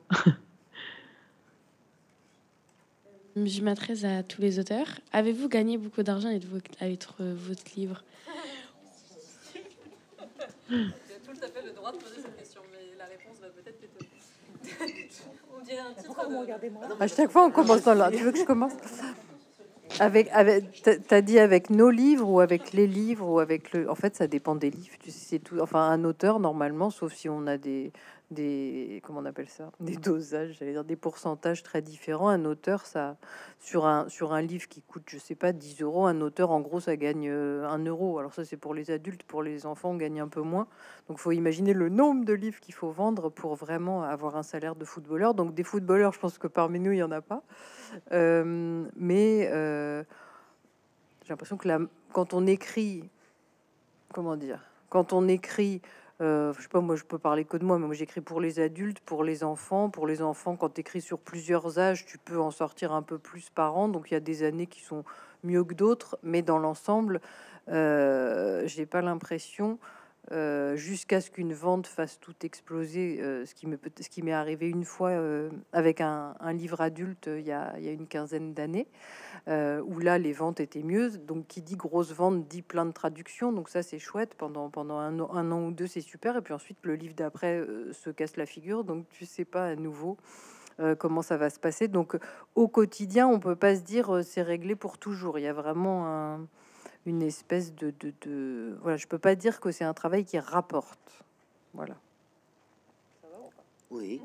Je m'adresse à tous les auteurs. Avez-vous gagné beaucoup d'argent avec votre livre? Tu as tout à fait le droit de poser cette question, mais la réponse va peut-être t'étonner. On dirait un titre de... À chaque fois, on commence dans l'ordre. Tu veux que je commence t'as dit avec nos livres ou avec les livres ou avec le... En fait, ça dépend des livres. Tu sais, c'est tout. Enfin, un auteur, normalement, sauf si on a des comment on appelle ça, des dosages, j'allais dire des pourcentages très différents. Un auteur, ça sur un livre qui coûte, je sais pas, 10 euros, un auteur, en gros, ça gagne 1 euro. Alors ça, c'est pour les adultes, pour les enfants, on gagne un peu moins. Donc, faut imaginer le nombre de livres qu'il faut vendre pour vraiment avoir un salaire de footballeur. Donc, des footballeurs, je pense que parmi nous, il y en a pas. Mais j'ai l'impression que quand on écrit, comment dire, quand on écrit, je sais pas, moi je peux parler que de moi, mais moi j'écris pour les adultes, pour les enfants. Pour les enfants, quand tu écris sur plusieurs âges, tu peux en sortir un peu plus par an. Donc il y a des années qui sont mieux que d'autres, mais dans l'ensemble, j'ai pas l'impression, jusqu'à ce qu'une vente fasse tout exploser, ce qui m'est arrivé une fois avec un livre adulte il y a une quinzaine d'années, où là les ventes étaient mieux. Donc qui dit grosse vente dit plein de traductions, donc ça c'est chouette. Pendant un an ou deux, c'est super. Et puis ensuite le livre d'après se casse la figure, donc tu sais pas à nouveau comment ça va se passer. Donc au quotidien, on peut pas se dire c'est réglé pour toujours. Il y a vraiment une espèce voilà, je peux pas dire que c'est un travail qui rapporte. Voilà. Oui.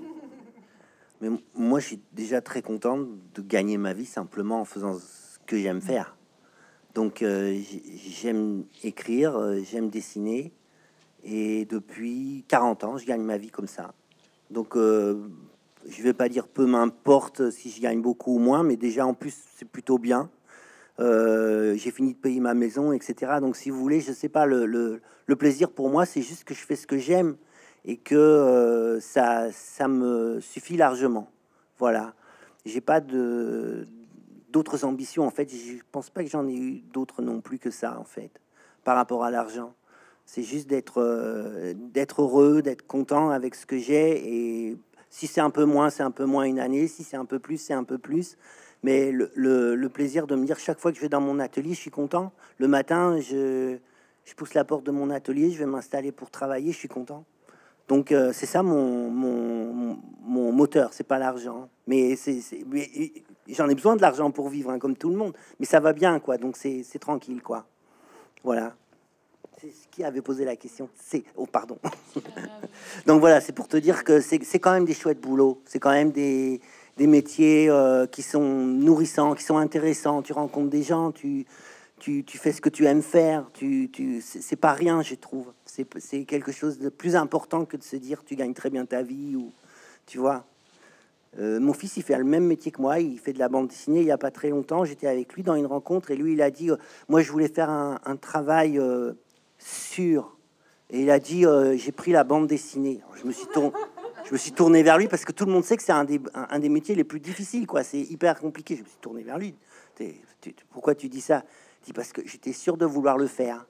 Mais moi, je suis déjà très content de gagner ma vie simplement en faisant ce que j'aime faire. Donc, j'aime écrire, j'aime dessiner. Et depuis 40 ans, je gagne ma vie comme ça. Donc, je vais pas dire peu m'importe si je gagne beaucoup ou moins, mais déjà, en plus, c'est plutôt bien. J'ai fini de payer ma maison, etc. Donc, si vous voulez, je sais pas, le plaisir pour moi, c'est juste que je fais ce que j'aime et que ça me suffit largement. Voilà. J'ai pas d'autres ambitions, en fait. Je pense pas que j'en ai eu d'autres non plus que ça, en fait, par rapport à l'argent. C'est juste d'être heureux, d'être content avec ce que j'ai. Et si c'est un peu moins, c'est un peu moins une année. Si c'est un peu plus, c'est un peu plus. Mais le plaisir de me dire chaque fois que je vais dans mon atelier, je suis content. Le matin, je pousse la porte de mon atelier, je vais m'installer pour travailler, je suis content. Donc c'est ça mon moteur, c'est pas l'argent. Mais j'en ai besoin de l'argent pour vivre, hein, comme tout le monde. Mais ça va bien, quoi. Donc c'est tranquille, quoi. Voilà. C'est ce qui avait posé la question. Oh, pardon. Donc voilà, c'est pour te dire que c'est quand même des chouettes boulots. C'est quand même des métiers qui sont nourrissants, qui sont intéressants. Tu rencontres des gens, tu fais ce que tu aimes faire. C'est pas rien, je trouve. C'est quelque chose de plus important que de se dire tu gagnes très bien ta vie ou tu vois. Mon fils, il fait le même métier que moi. Il fait de la bande dessinée. Il y a pas très longtemps, j'étais avec lui dans une rencontre et lui, il a dit moi, je voulais faire un travail sûr. Et il a dit j'ai pris la bande dessinée. Alors, je me suis tourné vers lui parce que tout le monde sait que c'est un des métiers les plus difficiles, quoi. C'est hyper compliqué. Je me suis tourné vers lui. Pourquoi tu dis ça? Il dit parce que j'étais sûr de vouloir le faire.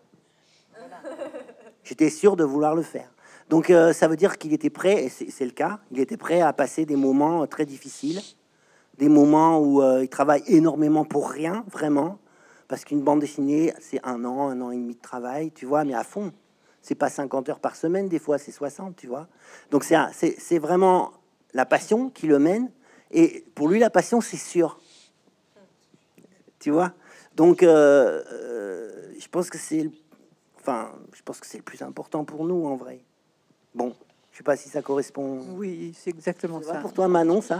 J'étais sûr de vouloir le faire. Donc ça veut dire qu'il était prêt, et c'est le cas. Il était prêt à passer des moments très difficiles, des moments où il travaille énormément pour rien, vraiment. Parce qu'une bande dessinée, c'est un an et demi de travail, tu vois, mais à fond. C'est pas 50 heures par semaine, des fois c'est 60, tu vois. Donc c'est vraiment la passion qui le mène. Et pour lui, la passion, c'est sûr. Tu vois. Donc je pense que c'est le plus important pour nous, en vrai. Bon, je sais pas si ça correspond. Oui, c'est exactement ça. Pour toi, Manon, ça?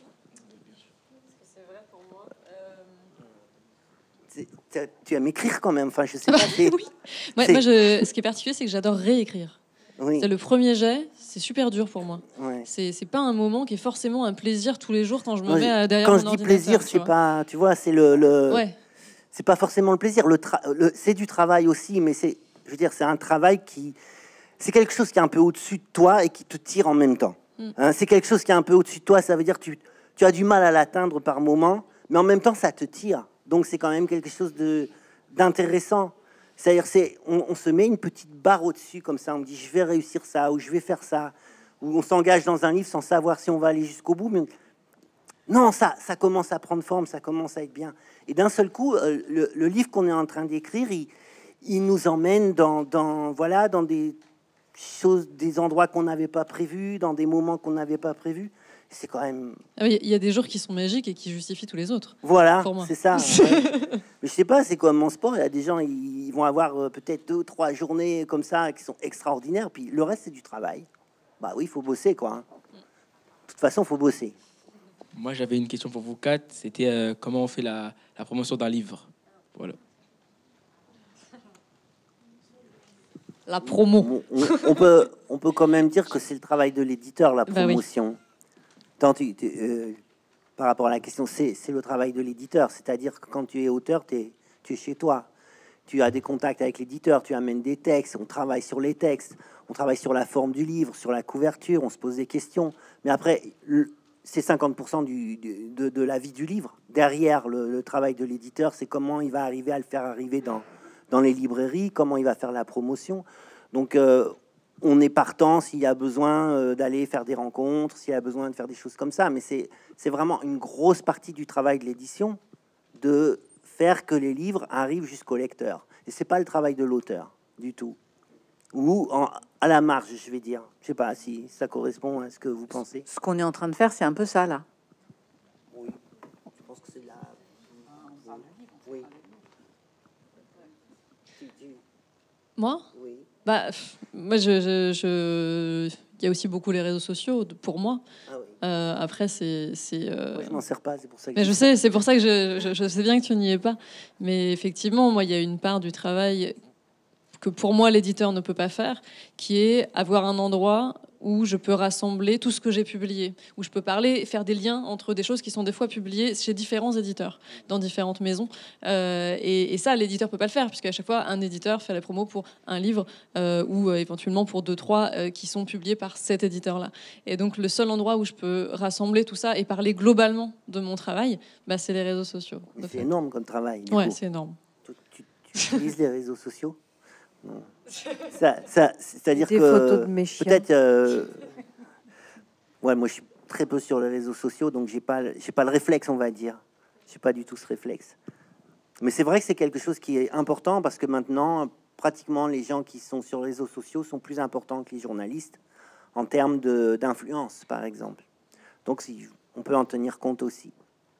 Tu aimes écrire quand même, enfin je sais pas. Oui. Moi, ce qui est particulier, c'est que j'adore réécrire. Oui. C'est le premier jet, c'est super dur pour moi. Ouais. C'est pas un moment qui est forcément un plaisir tous les jours quand je me Moi, mets derrière quand mon je dis ordinateur, plaisir, c'est pas, tu vois, c'est Ouais. c'est pas forcément le plaisir. C'est du travail aussi, mais je veux dire, c'est un travail c'est quelque chose qui est un peu au-dessus de toi et qui te tire en même temps. Hein, c'est quelque chose qui est un peu au-dessus de toi, ça veut dire que tu as du mal à l'atteindre par moment, mais en même temps, ça te tire. Donc c'est quand même quelque chose d'intéressant. C'est-à-dire, on se met une petite barre au-dessus, comme ça, on me dit, je vais réussir ça, ou je vais faire ça, ou on s'engage dans un livre sans savoir si on va aller jusqu'au bout, mais non, ça commence à prendre forme, ça commence à être bien. Et d'un seul coup, le livre qu'on est en train d'écrire, il nous emmène dans des choses, des endroits qu'on n'avait pas prévus, dans des moments qu'on n'avait pas prévus. C'est quand même... Il y a des jours qui sont magiques et qui justifient tous les autres. Voilà, pour moi. c'est ça. Ouais. Mais je sais pas, c'est comme mon sport. Il y a des gens, ils vont avoir peut-être 2 ou 3 journées comme ça qui sont extraordinaires. Puis le reste, c'est du travail. Bah oui, il faut bosser, quoi. Hein. De toute façon, il faut bosser. Moi, j'avais une question pour vous quatre. C'était comment on fait la promotion d'un livre. Voilà. La promo. On peut quand même dire que c'est le travail de l'éditeur, la promotion. Bah oui. Par rapport à la question, c'est le travail de l'éditeur. C'est-à-dire que quand tu es auteur, tu es chez toi. Tu as des contacts avec l'éditeur, tu amènes des textes, on travaille sur les textes, on travaille sur la forme du livre, sur la couverture, on se pose des questions. Mais après, c'est 50% de la vie du livre. Derrière le travail de l'éditeur, c'est comment il va arriver à le faire arriver dans les librairies, comment il va faire la promotion. Donc, on est partant s'il y a besoin d'aller faire des rencontres, s'il y a besoin de faire des choses comme ça. Mais c'est vraiment une grosse partie du travail de l'édition de faire que les livres arrivent jusqu'au lecteur. Et c'est pas le travail de l'auteur du tout. Ou à la marge, je vais dire. Je sais pas si ça correspond à ce que vous pensez. Ce qu'on est en train de faire, c'est un peu ça, là. Oui, je pense que c'est là. Oui. Moi Bah, moi, il y a aussi beaucoup les réseaux sociaux pour moi. Après, c'est. Moi, je m'en sers pas, c'est pour ça que. Mais je sais, c'est pour ça que je sais bien que tu n'y es pas. Mais effectivement, moi, il y a une part du travail que pour moi l'éditeur ne peut pas faire, qui est avoir un endroit où je peux rassembler tout ce que j'ai publié, où je peux parler, faire des liens entre des choses qui sont des fois publiées chez différents éditeurs, dans différentes maisons. Et ça, l'éditeur peut pas le faire, puisqu'à chaque fois, un éditeur fait la promo pour un livre ou éventuellement pour 2-3 qui sont publiés par cet éditeur-là. Et donc, le seul endroit où je peux rassembler tout ça et parler globalement de mon travail, bah, c'est les réseaux sociaux. C'est énorme comme travail. Ouais, c'est énorme. Tu utilises les réseaux sociaux? Non. C'est-à-dire Des que photos de mes chiens. peut-être, ouais, moi je suis très peu sur les réseaux sociaux, donc j'ai pas le réflexe, on va dire. J'ai pas du tout ce réflexe. Mais c'est vrai que c'est quelque chose qui est important parce que maintenant, pratiquement les gens qui sont sur les réseaux sociaux sont plus importants que les journalistes en termes d'influence, par exemple. Donc on peut en tenir compte aussi.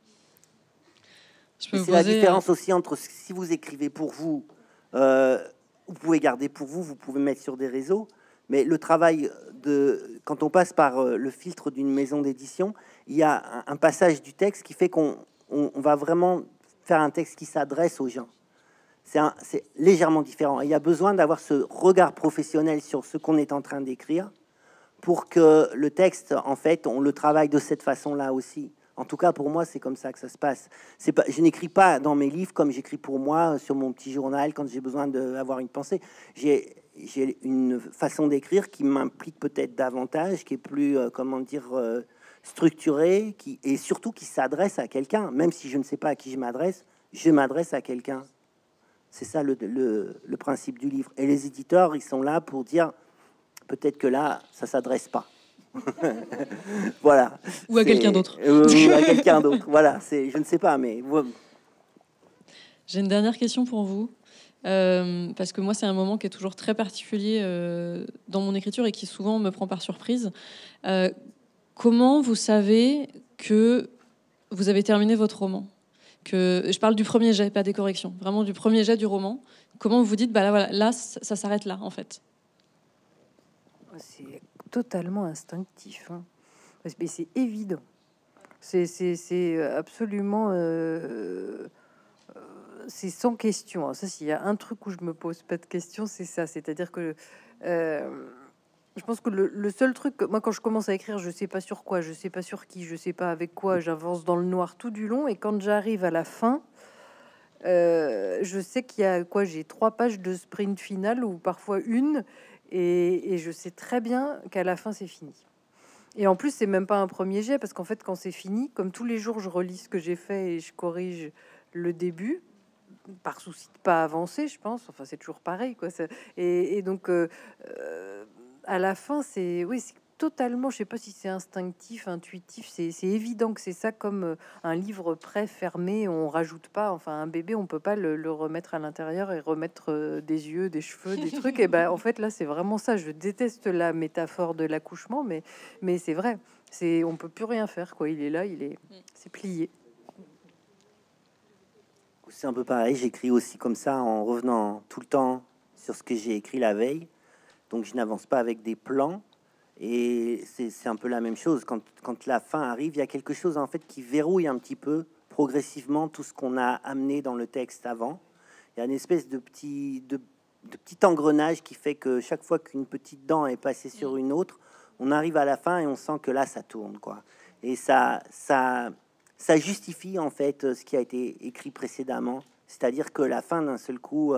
C'est la différence aussi entre si vous écrivez pour vous. Vous pouvez garder pour vous, vous pouvez mettre sur des réseaux, mais le travail quand on passe par le filtre d'une maison d'édition, il y a un passage du texte qui fait qu'on va vraiment faire un texte qui s'adresse aux gens. C'est légèrement différent. Il y a besoin d'avoir ce regard professionnel sur ce qu'on est en train d'écrire pour que le texte, en fait, on le travaille de cette façon-là aussi. En tout cas, pour moi, c'est comme ça que ça se passe. Je n'écris pas dans mes livres comme j'écris pour moi sur mon petit journal quand j'ai besoin d'avoir une pensée. J'ai une façon d'écrire qui m'implique peut-être davantage, qui est plus, structurée, et surtout qui s'adresse à quelqu'un. Même si je ne sais pas à qui je m'adresse à quelqu'un. C'est ça le principe du livre. Et les éditeurs, ils sont là pour dire peut-être que là, ça s'adresse pas. Voilà. Ou à quelqu'un d'autre. Ou à quelqu'un d'autre. Voilà. Je ne sais pas, mais. J'ai une dernière question pour vous. Parce que moi, c'est un moment qui est toujours très particulier dans mon écriture et qui souvent me prend par surprise. Comment vous savez que vous avez terminé votre roman? Je parle du premier jet, pas des corrections. Vraiment du premier jet du roman. Comment vous vous dites, bah là, voilà, là ça s'arrête là, en fait? C'est totalement instinctif. Hein. Mais c'est évident. C'est absolument... c'est sans question. Alors ça, s'il y a un truc où je me pose pas de questions, c'est ça. C'est-à-dire que je pense que le seul truc, moi, quand je commence à écrire, je sais pas sur quoi, je sais pas sur qui, je sais pas avec quoi, j'avance dans le noir tout du long. Et quand j'arrive à la fin, je sais qu'il y a quoi, j'ai 3 pages de sprint final ou parfois une, et je sais très bien qu'à la fin, c'est fini. Et en plus, c'est même pas un premier jet, parce qu'en fait, quand c'est fini, comme tous les jours, je relis ce que j'ai fait et je corrige le début, par souci de pas avancer, je pense. Enfin, c'est toujours pareil, quoi. Et donc, à la fin, c'est totalement, je sais pas si c'est instinctif, intuitif, c'est évident que c'est ça, comme un livre prêt, fermé, on rajoute pas, enfin un bébé, on peut pas le remettre à l'intérieur et remettre des yeux, des cheveux, des trucs, et ben en fait là c'est vraiment ça. Je déteste la métaphore de l'accouchement, mais c'est vrai, on peut plus rien faire, quoi. Il est là, c'est plié. C'est un peu pareil, j'écris aussi comme ça en revenant tout le temps sur ce que j'ai écrit la veille, donc je n'avance pas avec des plans. Et c'est un peu la même chose. Quand la fin arrive, il y a quelque chose en fait qui verrouille un petit peu progressivement tout ce qu'on a amené dans le texte avant. Il y a une espèce de petit engrenage qui fait que chaque fois qu'une petite dent est passée sur une autre, on arrive à la fin et on sent que là, ça tourne, quoi. Et ça justifie en fait ce qui a été écrit précédemment. C'est-à-dire que la fin, d'un seul coup,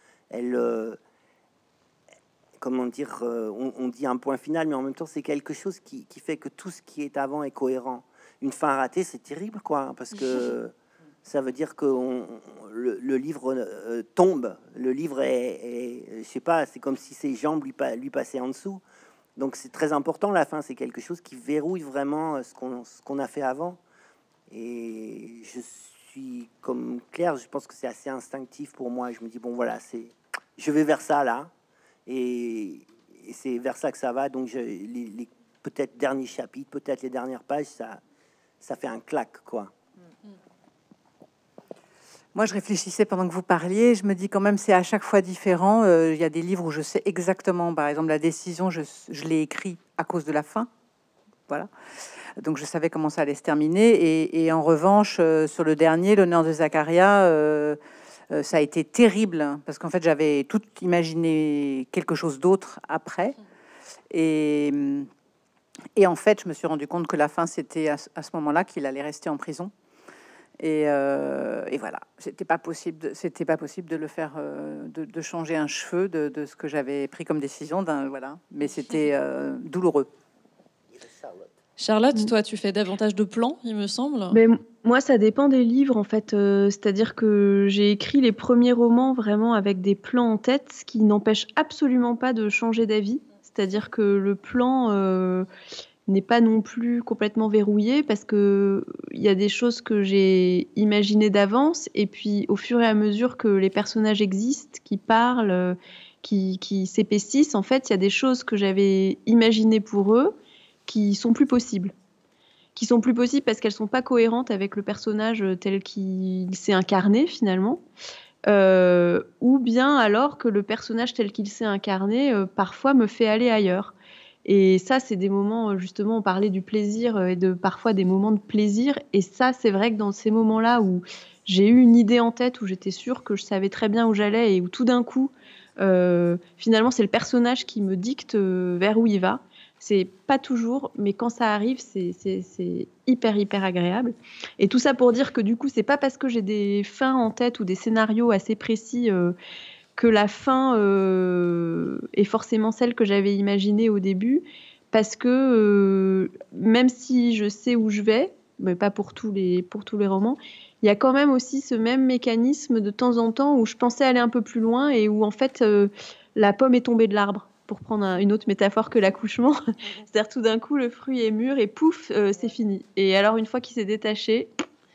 comment dire, on dit un point final, mais en même temps, c'est quelque chose qui fait que tout ce qui est avant est cohérent. Une fin ratée, c'est terrible, quoi, parce que ça veut dire que le livre tombe. Le livre je sais pas, c'est comme si ses jambes lui passaient en dessous. Donc, c'est très important, la fin. C'est quelque chose qui verrouille vraiment ce qu'on a fait avant. Et je suis comme Claire, je pense que c'est assez instinctif pour moi. Je me dis, bon, voilà, je vais vers ça, là. Et c'est vers ça que ça va. Donc les peut-être derniers chapitres, peut-être les dernières pages, ça fait un clac, quoi. Moi, je réfléchissais pendant que vous parliez. Je me dis quand même, c'est à chaque fois différent. Il y a des livres où je sais exactement, par exemple, la décision, je l'ai écrit à cause de la fin. Voilà. Donc, je savais comment ça allait se terminer. Et en revanche, sur le dernier, L'honneur de Zacharia, ça a été terrible parce qu'en fait, j'avais tout imaginé quelque chose d'autre après. Et en fait, je me suis rendu compte que la fin, c'était à ce moment-là qu'il allait rester en prison. Et voilà, c'était pas possible de le faire, de changer un cheveu de ce que j'avais pris comme décision. Voilà, mais c'était douloureux. Charlotte, toi, tu fais davantage de plans, il me semble. Mais moi, ça dépend des livres, en fait. C'est-à-dire que j'ai écrit les premiers romans vraiment avec des plans en tête, ce qui n'empêche absolument pas de changer d'avis. C'est-à-dire que le plan n'est pas non plus complètement verrouillé parce que il y a des choses que j'ai imaginées d'avance et puis au fur et à mesure que les personnages existent, qui parlent, qui s'épaississent, en fait, il y a des choses que j'avais imaginées pour eux qui sont plus possibles. Qui sont plus possibles parce qu'elles sont pas cohérentes avec le personnage tel qu'il s'est incarné finalement. Ou bien alors que le personnage tel qu'il s'est incarné parfois me fait aller ailleurs. Et ça, c'est des moments, justement, on parlait du plaisir et de parfois des moments de plaisir. Et ça, c'est vrai que dans ces moments-là où j'ai eu une idée en tête, où j'étais sûre que je savais très bien où j'allais et où tout d'un coup, finalement, c'est le personnage qui me dicte vers où il va. C'est pas toujours, mais quand ça arrive, c'est hyper agréable. Et tout ça pour dire que du coup, c'est pas parce que j'ai des fins en tête ou des scénarios assez précis que la fin est forcément celle que j'avais imaginée au début, parce que même si je sais où je vais, mais pas pour tous les romans, il y a quand même aussi ce même mécanisme de temps en temps où je pensais aller un peu plus loin et où en fait la pomme est tombée de l'arbre. Pour prendre une autre métaphore que l'accouchement, c'est-à-dire tout d'un coup le fruit est mûr et pouf, c'est fini. Et alors une fois qu'il s'est détaché,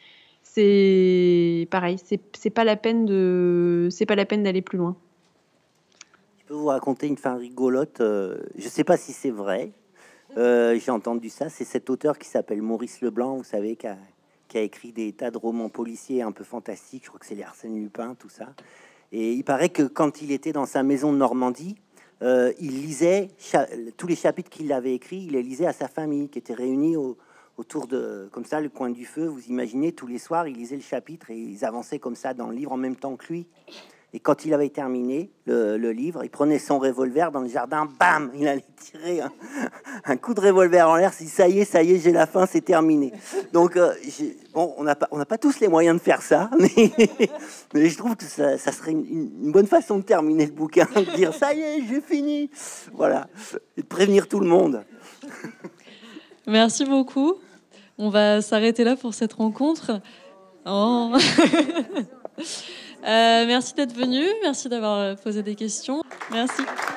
c'est pareil, c'est pas la peine d'aller plus loin. Je peux vous raconter une fin rigolote. Je sais pas si c'est vrai. J'ai entendu ça. C'est cet auteur qui s'appelle Maurice Leblanc, vous savez, qui a écrit des tas de romans policiers un peu fantastiques. Je crois que c'est les Arsène Lupin, tout ça. Et il paraît que quand il était dans sa maison de Normandie, il lisait tous les chapitres qu'il avait écrits, il les lisait à sa famille qui était réunie autour de, comme ça, le coin du feu. Vous imaginez, tous les soirs, il lisait le chapitre et ils avançaient comme ça dans le livre en même temps que lui. Et quand il avait terminé le livre, il prenait son revolver dans le jardin, bam, il allait tirer un coup de revolver en l'air. Il dit, ça y est, j'ai la fin, c'est terminé. Donc, bon, on n'a pas tous les moyens de faire ça, mais je trouve que ça serait une bonne façon de terminer le bouquin, de dire, ça y est, j'ai fini. Voilà, et de prévenir tout le monde. Merci beaucoup. On va s'arrêter là pour cette rencontre. Oh. Merci d'être venu, merci d'avoir posé des questions. Merci.